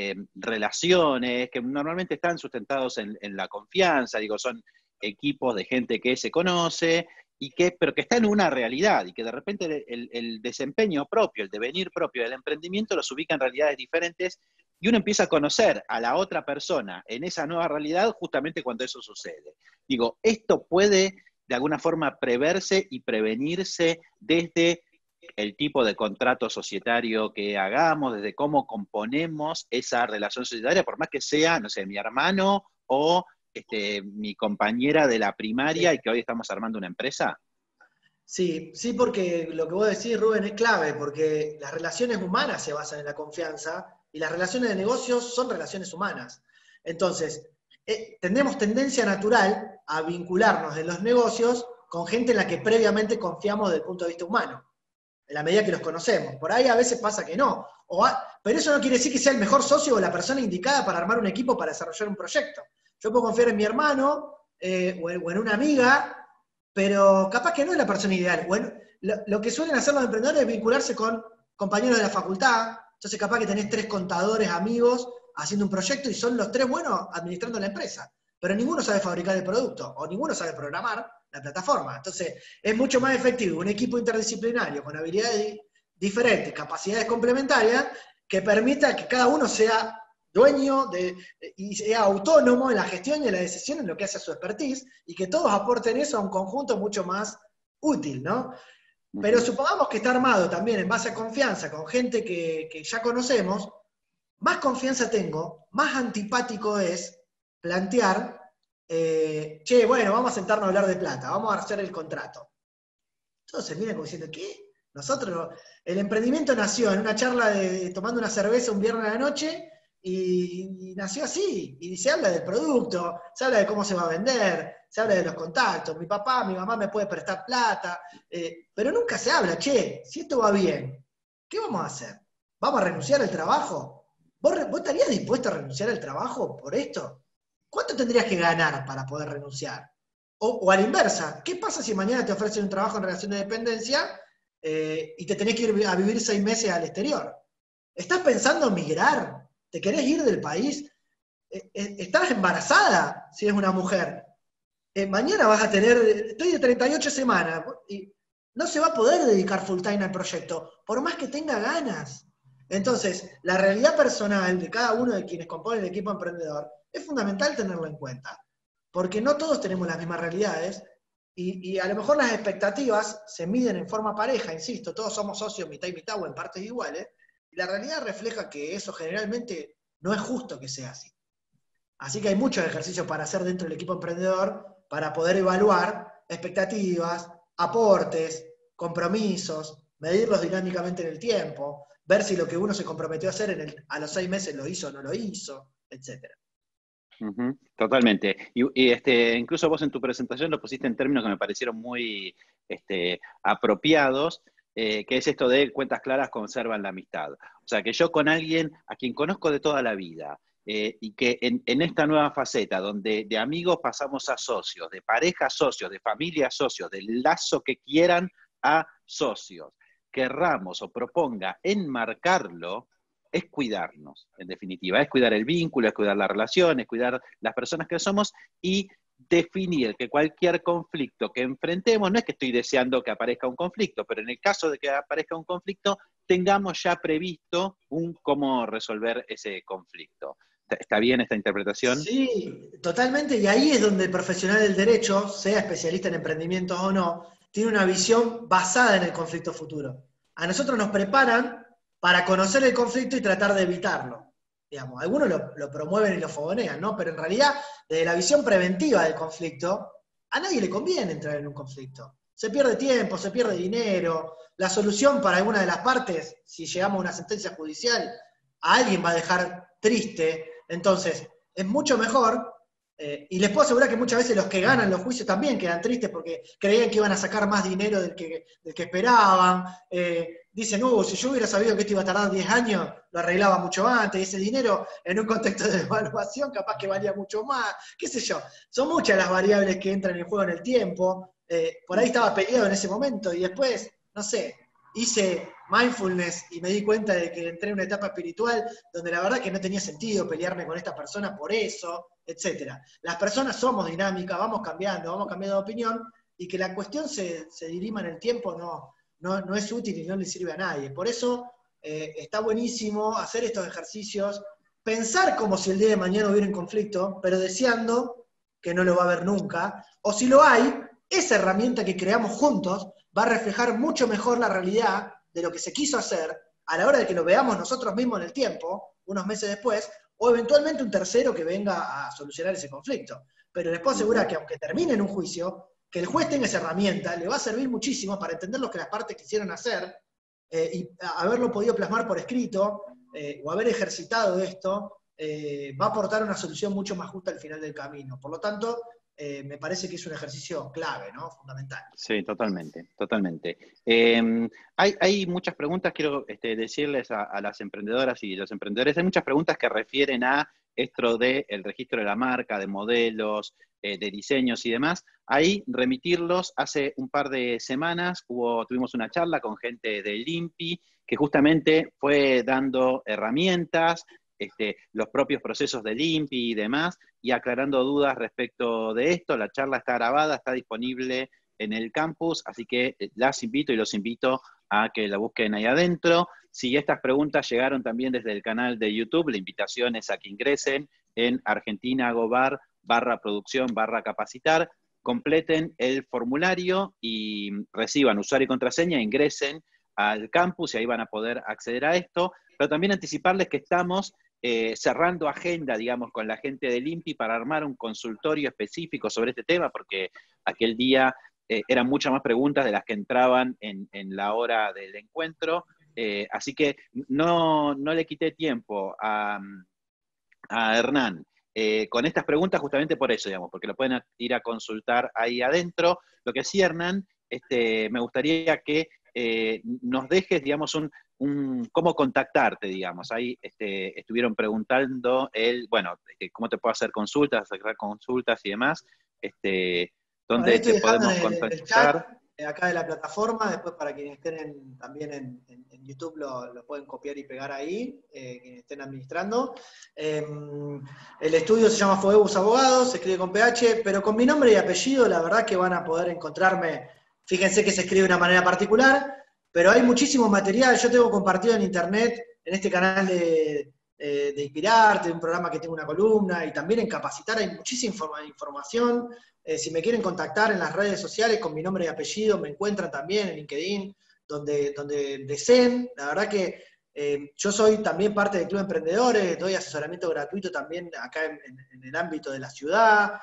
relaciones que normalmente están sustentados en la confianza, digo, son equipos de gente que se conoce, pero que está en una realidad y que de repente el desempeño propio, el devenir propio del emprendimiento los ubica en realidades diferentes y uno empieza a conocer a la otra persona en esa nueva realidad justamente cuando eso sucede. Digo, esto puede de alguna forma preverse y prevenirse desde el tipo de contrato societario que hagamos, desde cómo componemos esa relación societaria, por más que sea, no sé, mi hermano o mi compañera de la primaria Sí. y que hoy estamos armando una empresa. Sí, sí, porque lo que vos decís, Rubén, es clave, porque las relaciones humanas se basan en la confianza y las relaciones de negocios son relaciones humanas. Entonces, tenemos tendencia natural a vincularnos en los negocios con gente en la que previamente confiamos desde el punto de vista humano, en la medida que los conocemos. Por ahí a veces pasa que no. Pero eso no quiere decir que sea el mejor socio o la persona indicada para armar un equipo para desarrollar un proyecto. Yo puedo confiar en mi hermano o en una amiga, pero capaz que no es la persona ideal. Bueno, lo que suelen hacer los emprendedores es vincularse con compañeros de la facultad, entonces capaz que tenés 3 contadores amigos haciendo un proyecto y son los 3 buenos administrando la empresa, pero ninguno sabe fabricar el producto o ninguno sabe programar la plataforma. Entonces es mucho más efectivo un equipo interdisciplinario con habilidades diferentes, capacidades complementarias, que permita que cada uno sea dueño y sea autónomo en la gestión y en la decisión en lo que hace a su expertise, y que todos aporten eso a un conjunto mucho más útil, ¿no? Pero supongamos que está armado también en base a confianza, con gente que ya conocemos, más confianza tengo, más antipático es plantear, che, bueno, vamos a sentarnos a hablar de plata, vamos a hacer el contrato. Entonces mira como diciendo, ¿qué? Nosotros, el emprendimiento nació en una charla tomando una cerveza un viernes a la noche, y nació así, y se habla del producto, se habla de cómo se va a vender, se habla de los contactos, mi papá, mi mamá me puede prestar plata, pero nunca se habla, che, si esto va bien, ¿qué vamos a hacer? ¿Vamos a renunciar al trabajo? ¿Vos estarías dispuesto a renunciar al trabajo por esto? ¿Cuánto tendrías que ganar para poder renunciar? O a la inversa, ¿qué pasa si mañana te ofrecen un trabajo en relación de dependencia y te tenés que ir a vivir 6 meses al exterior? ¿Estás pensando en migrar? ¿Te querés ir del país? ¿Estás embarazada si es una mujer? Mañana vas a tener, estoy de 38 semanas, y no se va a poder dedicar full time al proyecto, por más que tenga ganas. Entonces, la realidad personal de cada uno de quienes componen el equipo emprendedor es fundamental tenerlo en cuenta, porque no todos tenemos las mismas realidades, y a lo mejor las expectativas se miden en forma pareja, insisto, todos somos socios mitad y mitad o en partes iguales, y la realidad refleja que eso generalmente no es justo que sea así. Así que hay muchos ejercicios para hacer dentro del equipo emprendedor para poder evaluar expectativas, aportes, compromisos, medirlos dinámicamente en el tiempo, ver si lo que uno se comprometió a hacer a los 6 meses lo hizo o no lo hizo, etc. Totalmente. Incluso vos en tu presentación lo pusiste en términos que me parecieron muy apropiados, que es esto de cuentas claras conservan la amistad. O sea, que yo con alguien a quien conozco de toda la vida, y que en esta nueva faceta, donde de amigos pasamos a socios, de pareja a socios, de familia a socios, del lazo que quieran a socios, querramos o proponga enmarcarlo, es cuidarnos, en definitiva, es cuidar el vínculo, es cuidar la relación, es cuidar las personas que somos y definir que cualquier conflicto que enfrentemos, no es que estoy deseando que aparezca un conflicto, pero en el caso de que aparezca un conflicto, tengamos ya previsto cómo resolver ese conflicto. ¿Está bien esta interpretación? Sí, totalmente, y ahí es donde el profesional del derecho, sea especialista en emprendimiento o no, tiene una visión basada en el conflicto futuro. A nosotros nos preparan para conocer el conflicto y tratar de evitarlo. Digamos, algunos lo promueven y lo fogonean, ¿no? Pero en realidad, desde la visión preventiva del conflicto, a nadie le conviene entrar en un conflicto. Se pierde tiempo, se pierde dinero. La solución para alguna de las partes, si llegamos a una sentencia judicial, a alguien va a dejar triste. Entonces, es mucho mejor, y les puedo asegurar que muchas veces los que ganan los juicios también quedan tristes porque creían que iban a sacar más dinero del que esperaban. Dicen, si yo hubiera sabido que esto iba a tardar 10 años, lo arreglaba mucho antes, y ese dinero en un contexto de devaluación capaz que valía mucho más, qué sé yo. Son muchas las variables que entran en juego en el tiempo. Por ahí estaba peleado en ese momento y después, no sé, hice mindfulness y me di cuenta de que entré en una etapa espiritual donde la verdad que no tenía sentido pelearme con esta persona por eso, etc. Las personas somos dinámicas, vamos cambiando de opinión, y que la cuestión se dirima en el tiempo no es útil y no le sirve a nadie. Por eso está buenísimo hacer estos ejercicios, pensar como si el día de mañana hubiera un conflicto, pero deseando que no lo va a haber nunca, o si lo hay, esa herramienta que creamos juntos va a reflejar mucho mejor la realidad de lo que se quiso hacer a la hora de que lo veamos nosotros mismos en el tiempo, unos meses después, o eventualmente un tercero que venga a solucionar ese conflicto. Pero les puedo asegurar que aunque termine en un juicio, que el juez tenga esa herramienta, le va a servir muchísimo para entender lo que las partes quisieron hacer, y haberlo podido plasmar por escrito, o haber ejercitado esto, va a aportar una solución mucho más justa al final del camino. Por lo tanto, me parece que es un ejercicio clave, ¿no? Fundamental. Sí, totalmente, totalmente. Hay muchas preguntas, quiero decirles a las emprendedoras y los emprendedores, hay muchas preguntas que refieren a esto del registro de la marca, de modelos, de diseños y demás. Ahí remitirlos, hace un par de semanas tuvimos una charla con gente del INPI que justamente fue dando herramientas, los propios procesos del INPI y demás, y aclarando dudas respecto de esto. La charla está grabada, está disponible en el campus, así que las invito y los invito a que la busquen ahí adentro. Si estas preguntas llegaron también desde el canal de YouTube, la invitación es a que ingresen en Argentina Gobar /producción/capacitar, completen el formulario y reciban usuario y contraseña, ingresen al campus y ahí van a poder acceder a esto, pero también anticiparles que estamos cerrando agenda, digamos, con la gente del INPI para armar un consultorio específico sobre este tema, porque aquel día eran muchas más preguntas de las que entraban en la hora del encuentro, así que no le quité tiempo a Hernán con estas preguntas justamente por eso, digamos, porque lo pueden ir a consultar ahí adentro. Lo que sí, Hernán, me gustaría que nos dejes, digamos, cómo contactarte, digamos. Ahí estuvieron preguntando bueno, cómo te puedo hacer consultas y demás, Bueno, ahí dónde estoy te dejando podemos en el chat contactar. acá de la plataforma, después para quienes estén también en YouTube lo pueden copiar y pegar ahí, quienes estén administrando. El estudio se llama Foebus Abogados, se escribe con PH, pero con mi nombre y apellido la verdad que van a poder encontrarme. Fíjense que se escribe de una manera particular, pero hay muchísimo material. Yo tengo compartido en internet, en este canal de Inspirarte, un programa que tengo una columna, y también en Capacitar hay muchísima información. Si me quieren contactar en las redes sociales con mi nombre y apellido, me encuentran también en LinkedIn, donde deseen. La verdad que yo soy también parte del Club de Emprendedores, doy asesoramiento gratuito también acá en el ámbito de la ciudad.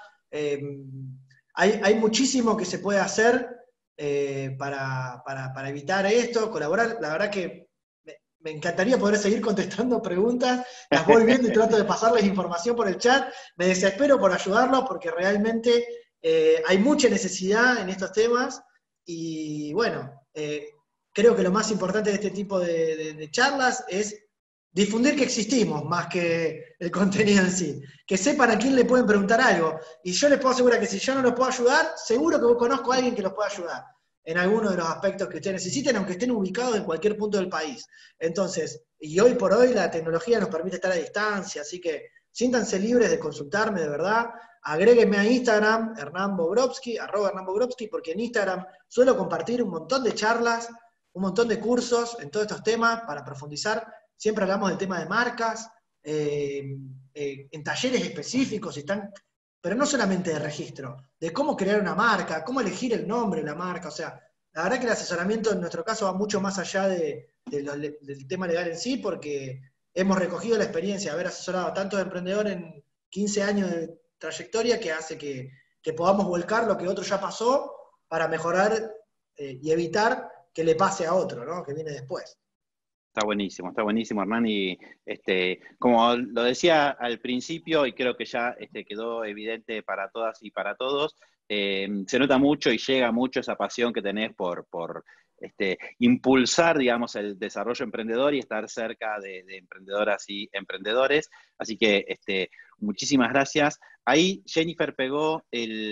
Hay muchísimo que se puede hacer para evitar esto, colaborar. La verdad que me encantaría poder seguir contestando preguntas, las voy viendo y trato de pasarles información por el chat. Me desespero por ayudarlos porque realmente hay mucha necesidad en estos temas y bueno, creo que lo más importante de este tipo de charlas es difundir que existimos más que el contenido en sí. Que sepan a quién le pueden preguntar algo. Y yo les puedo asegurar que si yo no los puedo ayudar, seguro que conozco a alguien que los pueda ayudar en alguno de los aspectos que ustedes necesiten, aunque estén ubicados en cualquier punto del país. Entonces, y hoy por hoy la tecnología nos permite estar a distancia, así que siéntanse libres de consultarme de verdad. Agréguenme a Instagram, Hernán Bobrovsky, @HernánBobrovsky, porque en Instagram suelo compartir un montón de charlas, un montón de cursos en todos estos temas para profundizar. Siempre hablamos del tema de marcas, en talleres específicos, pero no solamente de registro, de cómo crear una marca, cómo elegir el nombre de la marca. O sea, la verdad que el asesoramiento en nuestro caso va mucho más allá del tema legal en sí, porque hemos recogido la experiencia de haber asesorado a tantos emprendedores en 15 años de trayectoria que hace que podamos volcar lo que otro ya pasó para mejorar y evitar que le pase a otro, ¿no? Que viene después. Está buenísimo, Hernán, y como lo decía al principio, y creo que ya quedó evidente para todas y para todos, se nota mucho y llega mucho esa pasión que tenés por impulsar, digamos, el desarrollo emprendedor y estar cerca de emprendedoras y emprendedores. Así que muchísimas gracias. Ahí Jennifer pegó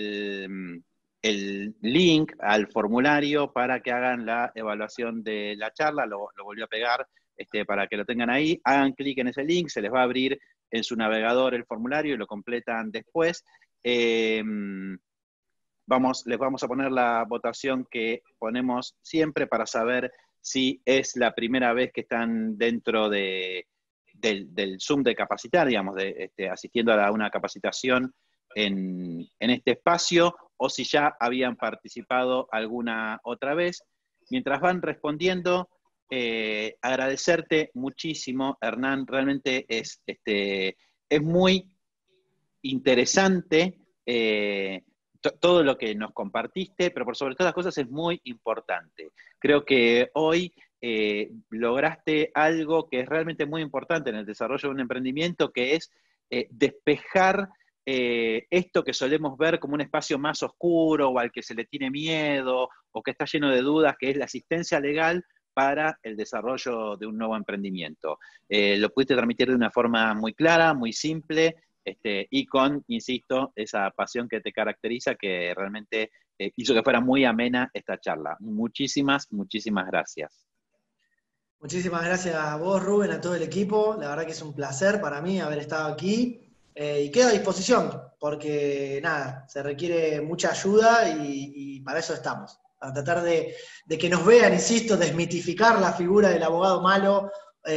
el link al formulario para que hagan la evaluación de la charla, lo volvió a pegar para que lo tengan ahí, hagan clic en ese link, se les va a abrir en su navegador el formulario y lo completan después. Les vamos a poner la votación que ponemos siempre para saber si es la primera vez que están dentro del Zoom de capacitar, digamos, asistiendo a una capacitación en este espacio, o si ya habían participado alguna otra vez. Mientras van respondiendo, agradecerte muchísimo, Hernán, realmente es muy interesante todo lo que nos compartiste, pero por sobre todas las cosas es muy importante. Creo que hoy lograste algo que es realmente muy importante en el desarrollo de un emprendimiento, que es despejar esto que solemos ver como un espacio más oscuro o al que se le tiene miedo o que está lleno de dudas, que es la asistencia legal para el desarrollo de un nuevo emprendimiento. Lo pudiste transmitir de una forma muy clara, muy simple, y con, insisto, esa pasión que te caracteriza, que realmente hizo que fuera muy amena esta charla. Muchísimas, muchísimas gracias. Muchísimas gracias a vos, Rubén, a todo el equipo. La verdad que es un placer para mí haber estado aquí. Y quedo a disposición, porque nada, se requiere mucha ayuda y para eso estamos. Para tratar de que nos vean, insisto, desmitificar la figura del abogado malo.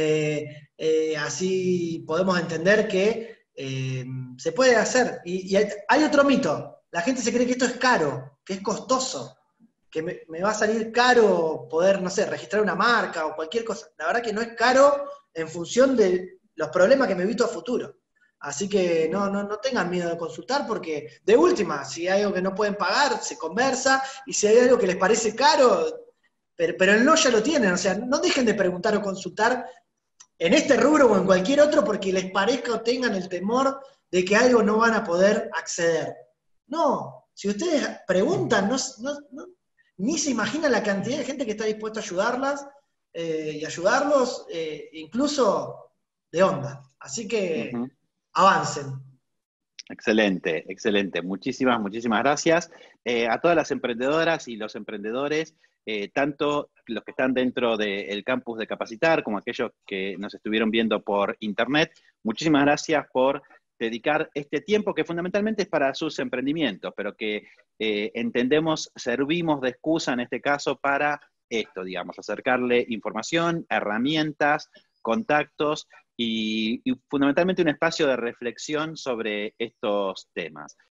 Así podemos entender que se puede hacer. Y hay otro mito. La gente se cree que esto es caro, que es costoso, que me va a salir caro poder, no sé, registrar una marca o cualquier cosa. La verdad que no es caro en función de los problemas que me evito a futuro. Así que no tengan miedo de consultar, porque de última, si hay algo que no pueden pagar, se conversa, y si hay algo que les parece caro, pero el no ya lo tienen. O sea, no dejen de preguntar o consultar en este rubro o en cualquier otro porque les parezca o tengan el temor de que algo no van a poder acceder. No, si ustedes preguntan, ni se imaginan la cantidad de gente que está dispuesta a ayudarlas y ayudarlos, incluso de onda. Así que avancen. Excelente, excelente. Muchísimas, muchísimas gracias. A todas las emprendedoras y los emprendedores, tanto los que están dentro del campus de Capacitar como aquellos que nos estuvieron viendo por internet, muchísimas gracias por dedicar este tiempo que fundamentalmente es para sus emprendimientos, pero que entendemos, servimos de excusa en este caso para esto, digamos, acercarle información, herramientas, contactos y fundamentalmente un espacio de reflexión sobre estos temas.